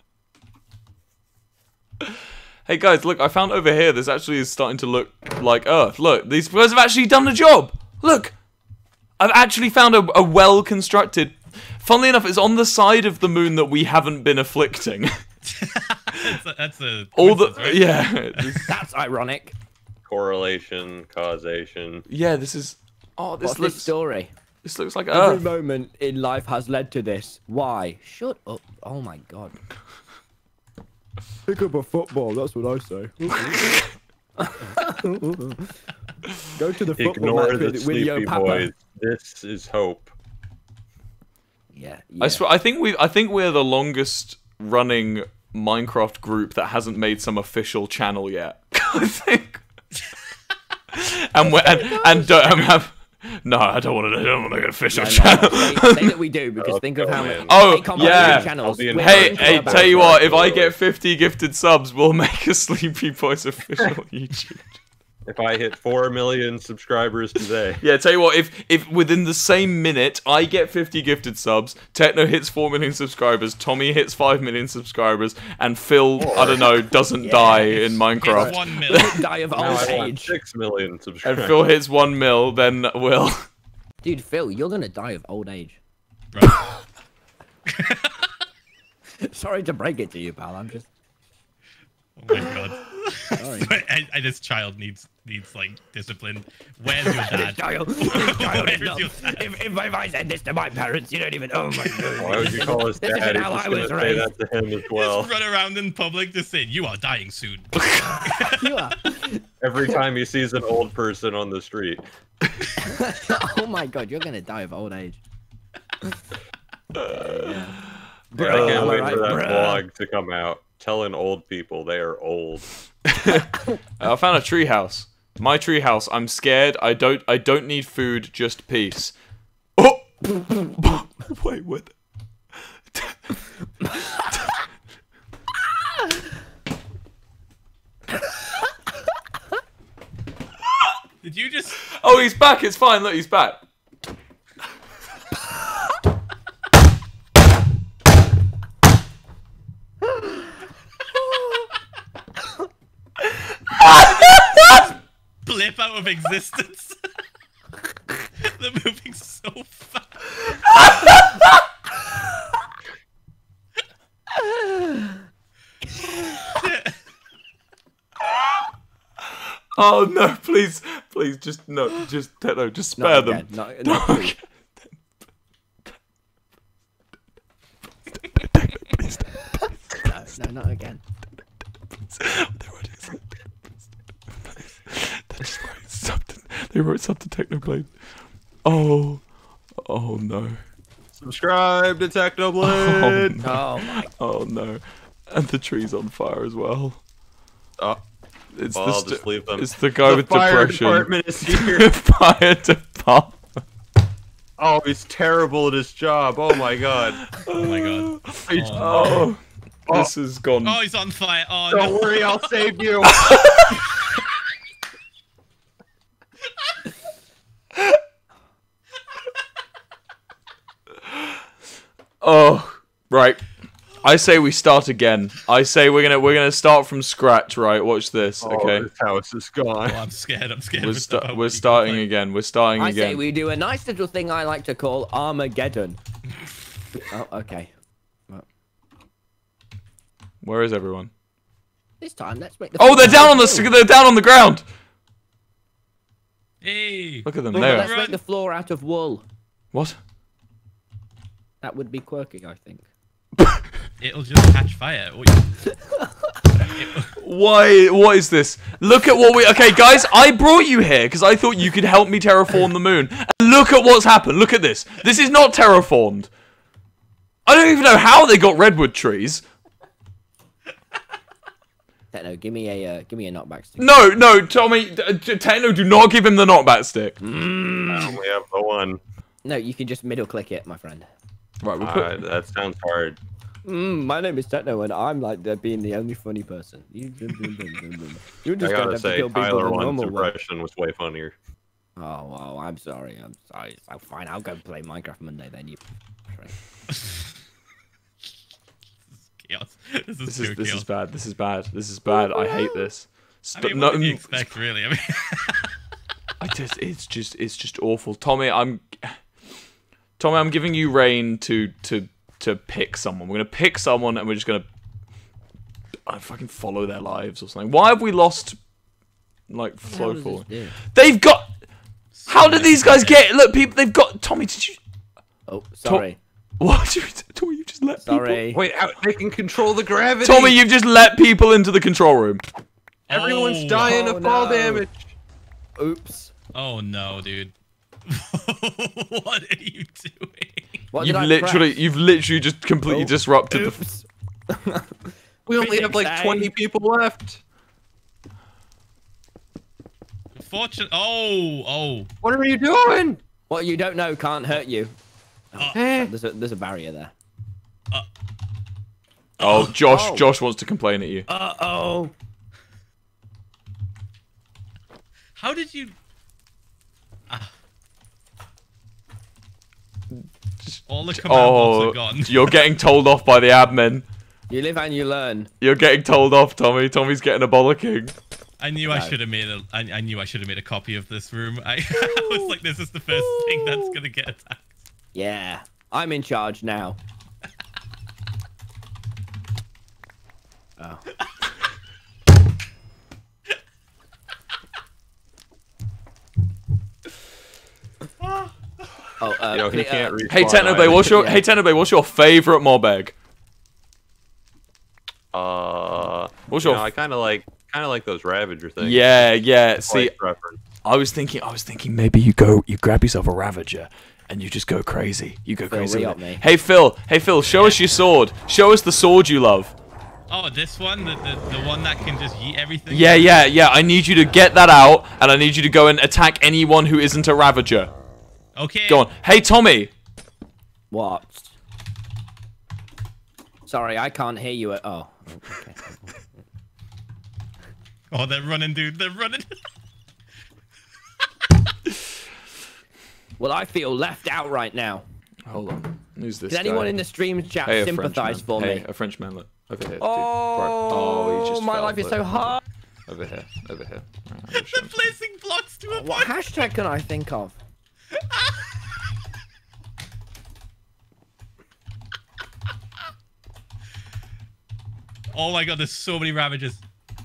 Hey guys, look, I found over here. This actually is starting to look like Earth. Look, these guys have actually done the job. Look, I've actually found a, a well-constructed. Funnily enough, it's on the side of the moon that we haven't been afflicting. that's a, that's a All the coincidence, right? yeah, this- That's ironic. Correlation, causation. yeah. This is. Oh, this What's looks. this story? This looks like Every Earth. moment in life has led to this. Why? Shut up. Oh my god. Pick up a football, that's what I say. Go to the football Ignore match the with, with your sleepy papa. boys. This is hope. Yeah, yeah. I swear, I think we, I think we're the longest running Minecraft group that hasn't made some official channel yet. I think. and we and, and don't and have. No, I don't want to. I don't want to get official No, no, channel. no, say, say that we do because Oh, think of how many. man. Oh, hey, come on, yeah. channels. I'll be in- We're Hey, going to hey, about tell you it. what, if I get fifty gifted subs, we'll make a Sleepy Boys official YouTube. If I hit four million subscribers today, Yeah, tell you what, if if within the same minute I get fifty gifted subs, Techno hits four million subscribers, Tommy hits five million subscribers, and Phil, I don't know, doesn't die in It's Minecraft, one mil. Die of now old I want age. six million and subscribers. Phil hits one mil, then we'll. Dude, Phil, you're gonna die of old age. Right. Sorry to break it to you, pal. I'm just. Oh my god. Sorry. I, I, this child needs needs like discipline. Where's your dad? Child, child Where's is not- your dad? if, if, if I said this to my parents, you don't even. Oh my god. Why would you call us This dad? isn't He's how just I gonna was say raised. that to him as well. Just run around in public just saying, you are dying soon. You are. Every time he sees an old person on the street. Oh my god, you're gonna die of old age. Yeah, Bro, I can't am I wait right, for that bro? vlog to come out. Telling old people they are old. I found a treehouse. My treehouse. I'm scared. I don't. I don't need food. Just peace. Oh! Wait, what? Did you just? Oh, he's back. It's fine. Look, he's back. Blip out of existence. They're moving so fast. Oh no! Please, please, just no, just no, just spare Not them. again. Not, No, not please. No, no, not again. They wrote something. They just wrote something. They wrote something Technoblade. Oh, oh no. Subscribe to Oh, Technoblade. no. Oh my. Oh no. And the tree's on fire as well. Oh, It's well, the I'll st- just leave them. It's the guy the with fire depression. department is here. Fire department. Oh, he's terrible at his job. Oh my god. Oh my god. He's- Oh, Oh, this has gone. oh he's on fire. Oh Don't no. worry, I'll save you. Oh, right. I say we start again. I say we're gonna we're gonna start from scratch. Right. Watch this. Oh, Okay. this house is gone. Oh, I'm scared. I'm scared. We're, of stuff sta- I we're won't starting even again. We're starting I again. say we do a nice little thing I like to call Armageddon. Oh, okay. Where is everyone? This time, let's make the. Oh, they're down on the floor- s- they're down on the ground. Hey. Look at them No, there. let's make the floor out of wool. What? That would be quirky, I think. it'll just catch fire. Or you- Why? What is this? Look at what we. Okay, guys, I brought you here because I thought you could help me terraform the moon. And look at what's happened. Look at this. This is not terraformed. I don't even know how they got redwood trees. Techno, give me a uh, give me a knockback stick. No, no, Tommy, uh, Techno, do not give him the knockback stick. I only have the one. No, you can just middle click it, my friend. Right, we put. Uh, that sounds hard. Mm, my name is Techno, and I'm like the, being the only funny person. You, you're I just going to gotta have to say, kill people Tyler the one's normal way. impression was way funnier. Oh, well, I'm sorry. I'm sorry. So fine, I'll go play Minecraft Monday then. You. Chaos. This is This pure is this chaos. is bad. This is bad. This is bad. I hate this. I St- mean, no, what did you mm, expect, really? I mean, I just, it's just, it's just awful. Tommy, I'm, Tommy, I'm giving you reign to to to pick someone. We're gonna pick someone, and we're just gonna, I fucking follow their lives or something. Why have we lost, like, flow does forward? this do? They've got. How did these guys get? Look, people, they've got. Tommy, did you? Oh, sorry. What? Tommy, you just let Sorry. Wait, how, they can control the gravity. people. Tommy, you've just let people into the control room. Everyone's Oh. dying Oh, of fall no. damage. Oops. oh no, dude. What are you doing? What did You've I literally, press? you've literally just completely Oh, disrupted the. Oops. We only have like Phoenix, twenty eh? people left. Fortune. Oh, oh. What are you doing? What you don't know can't hurt you. Uh, Eh? There's a there's a barrier there. Oh, Josh, Oh. Josh wants to complain at you. Uh oh. How did you? Ah. All the command Oh, blocks are gone. you're getting told off by the admin. You live and you learn. You're getting told off, Tommy. Tommy's getting a bollocking. I knew I No. should have made a. I, I knew I should have made a copy of this room. I, I was like, this is the first thing that's gonna get attacked. Yeah. I'm in charge now. Oh. Oh, uh, You know, he cle- can't uh, reach. Hey Technobay, what's your Yeah. Hey Technobay, what's your favorite mob egg? Uh, What's you your know, I kind of like, kind of like those Ravager things. Yeah, yeah. See, Slight preference. I was thinking, I was thinking maybe you go, you grab yourself a Ravager, and you just go crazy. You go Phil, crazy. re with up it. me. Hey Phil, hey Phil, show us your sword. Show us the sword you love. Oh, this one, the, the the one that can just yeet everything. Yeah, yeah, yeah. I need you to get that out, and I need you to go and attack anyone who isn't a Ravager. Okay. Go on. Hey Tommy. What? Sorry, I can't hear you at oh. Okay. Oh, they're running, dude. They're running. Well, I feel left out right now. Hold on. Who's this? Does anyone guy? in the stream chat Hey, a sympathize Frenchman. for Hey, me? a Frenchman. Look over here. dude. Oh, Right. Oh, he just my fell, life is look. so hard. Over here. Over here. Right, I'll They're show him. placing blocks to a What point. hashtag can I think of? Oh my god, there's so many Ravagers.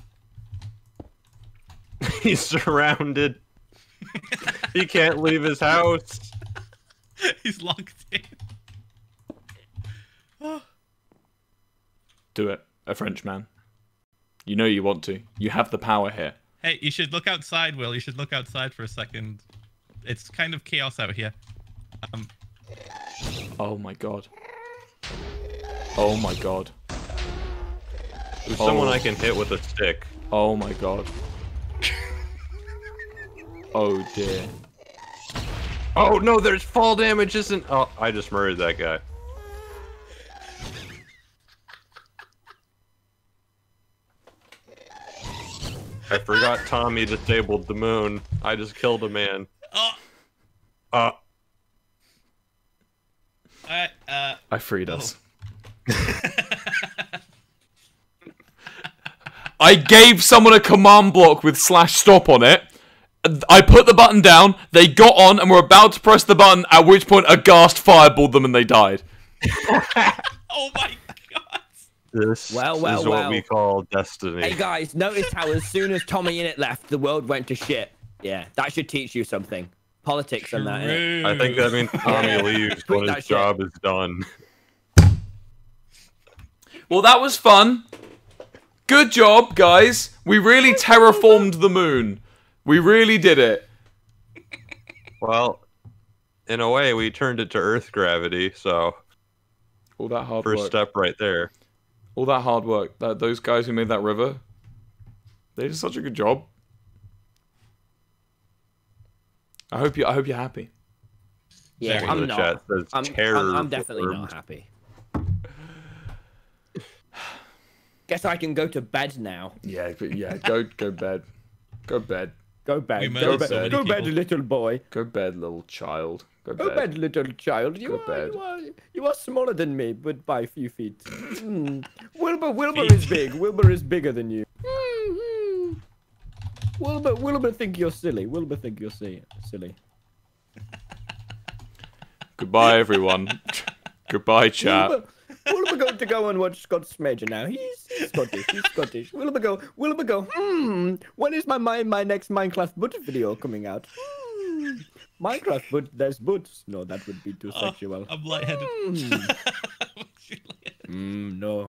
He's surrounded. He can't leave his house. He's locked in. Do it. A Frenchman. You know you want to. You have the power here. Hey, you should look outside, Will. You should look outside for a second. It's kind of chaos out here. Um, Oh my god. Oh my god. There's Oh. someone I can hit with a stick. Oh my god. Oh dear. Oh no, there's fall damage, isn't? Oh, I just murdered that guy. I forgot Tommy disabled the moon. I just killed a man. oh, Uh, alright, uh, I freed us. I gave someone a command block with slash stop on it. I put the button down, they got on and were about to press the button, at which point a ghast fireballed them and they died. oh my god. this Well, well, is what well. we call destiny. Hey guys, notice how as soon as Tommy in it left, the world went to shit. Yeah, that should teach you something. Politics and that. innit? True. I think that means Tommy leaves Tweet when that his shit. job is done. Well, that was fun. Good job, guys. We really terraformed the moon. We really did it. Well, in a way, we turned it to Earth gravity, so All that hard first work. step right there. All that hard work. That those guys who made that river, they did such a good job. I hope you. I hope you're happy. Yeah, Very In I'm the not. chat says I'm, terror I'm, I'm definitely formed. not happy. Guess I can go to bed now. Yeah, but yeah. Go go bed. Go bed. Go We bed. murdered Go so bed. many Go bed, people. little boy. Go bed, little child. Go Go bed. bed, little child. You Go are, bed. you are you are smaller than me, but by a few feet. Mm. Wilbur, Wilbur is big. Wilbur is bigger than you. Mm-hmm. Wilbur, Wilbur think you're silly. Wilbur think you're si- silly. Goodbye, everyone. Goodbye, chat. Wilbur, Wilbur going to go and watch Scott's Major now. He's, he's Scottish. He's Scottish. Wilbur go. Wilbur go. Hmm. When is my my, my next Minecraft boot video coming out? Hmm. Minecraft boot. There's boots. No, that would be too Oh, sexual. I'm lightheaded. Hmm. Mm, no.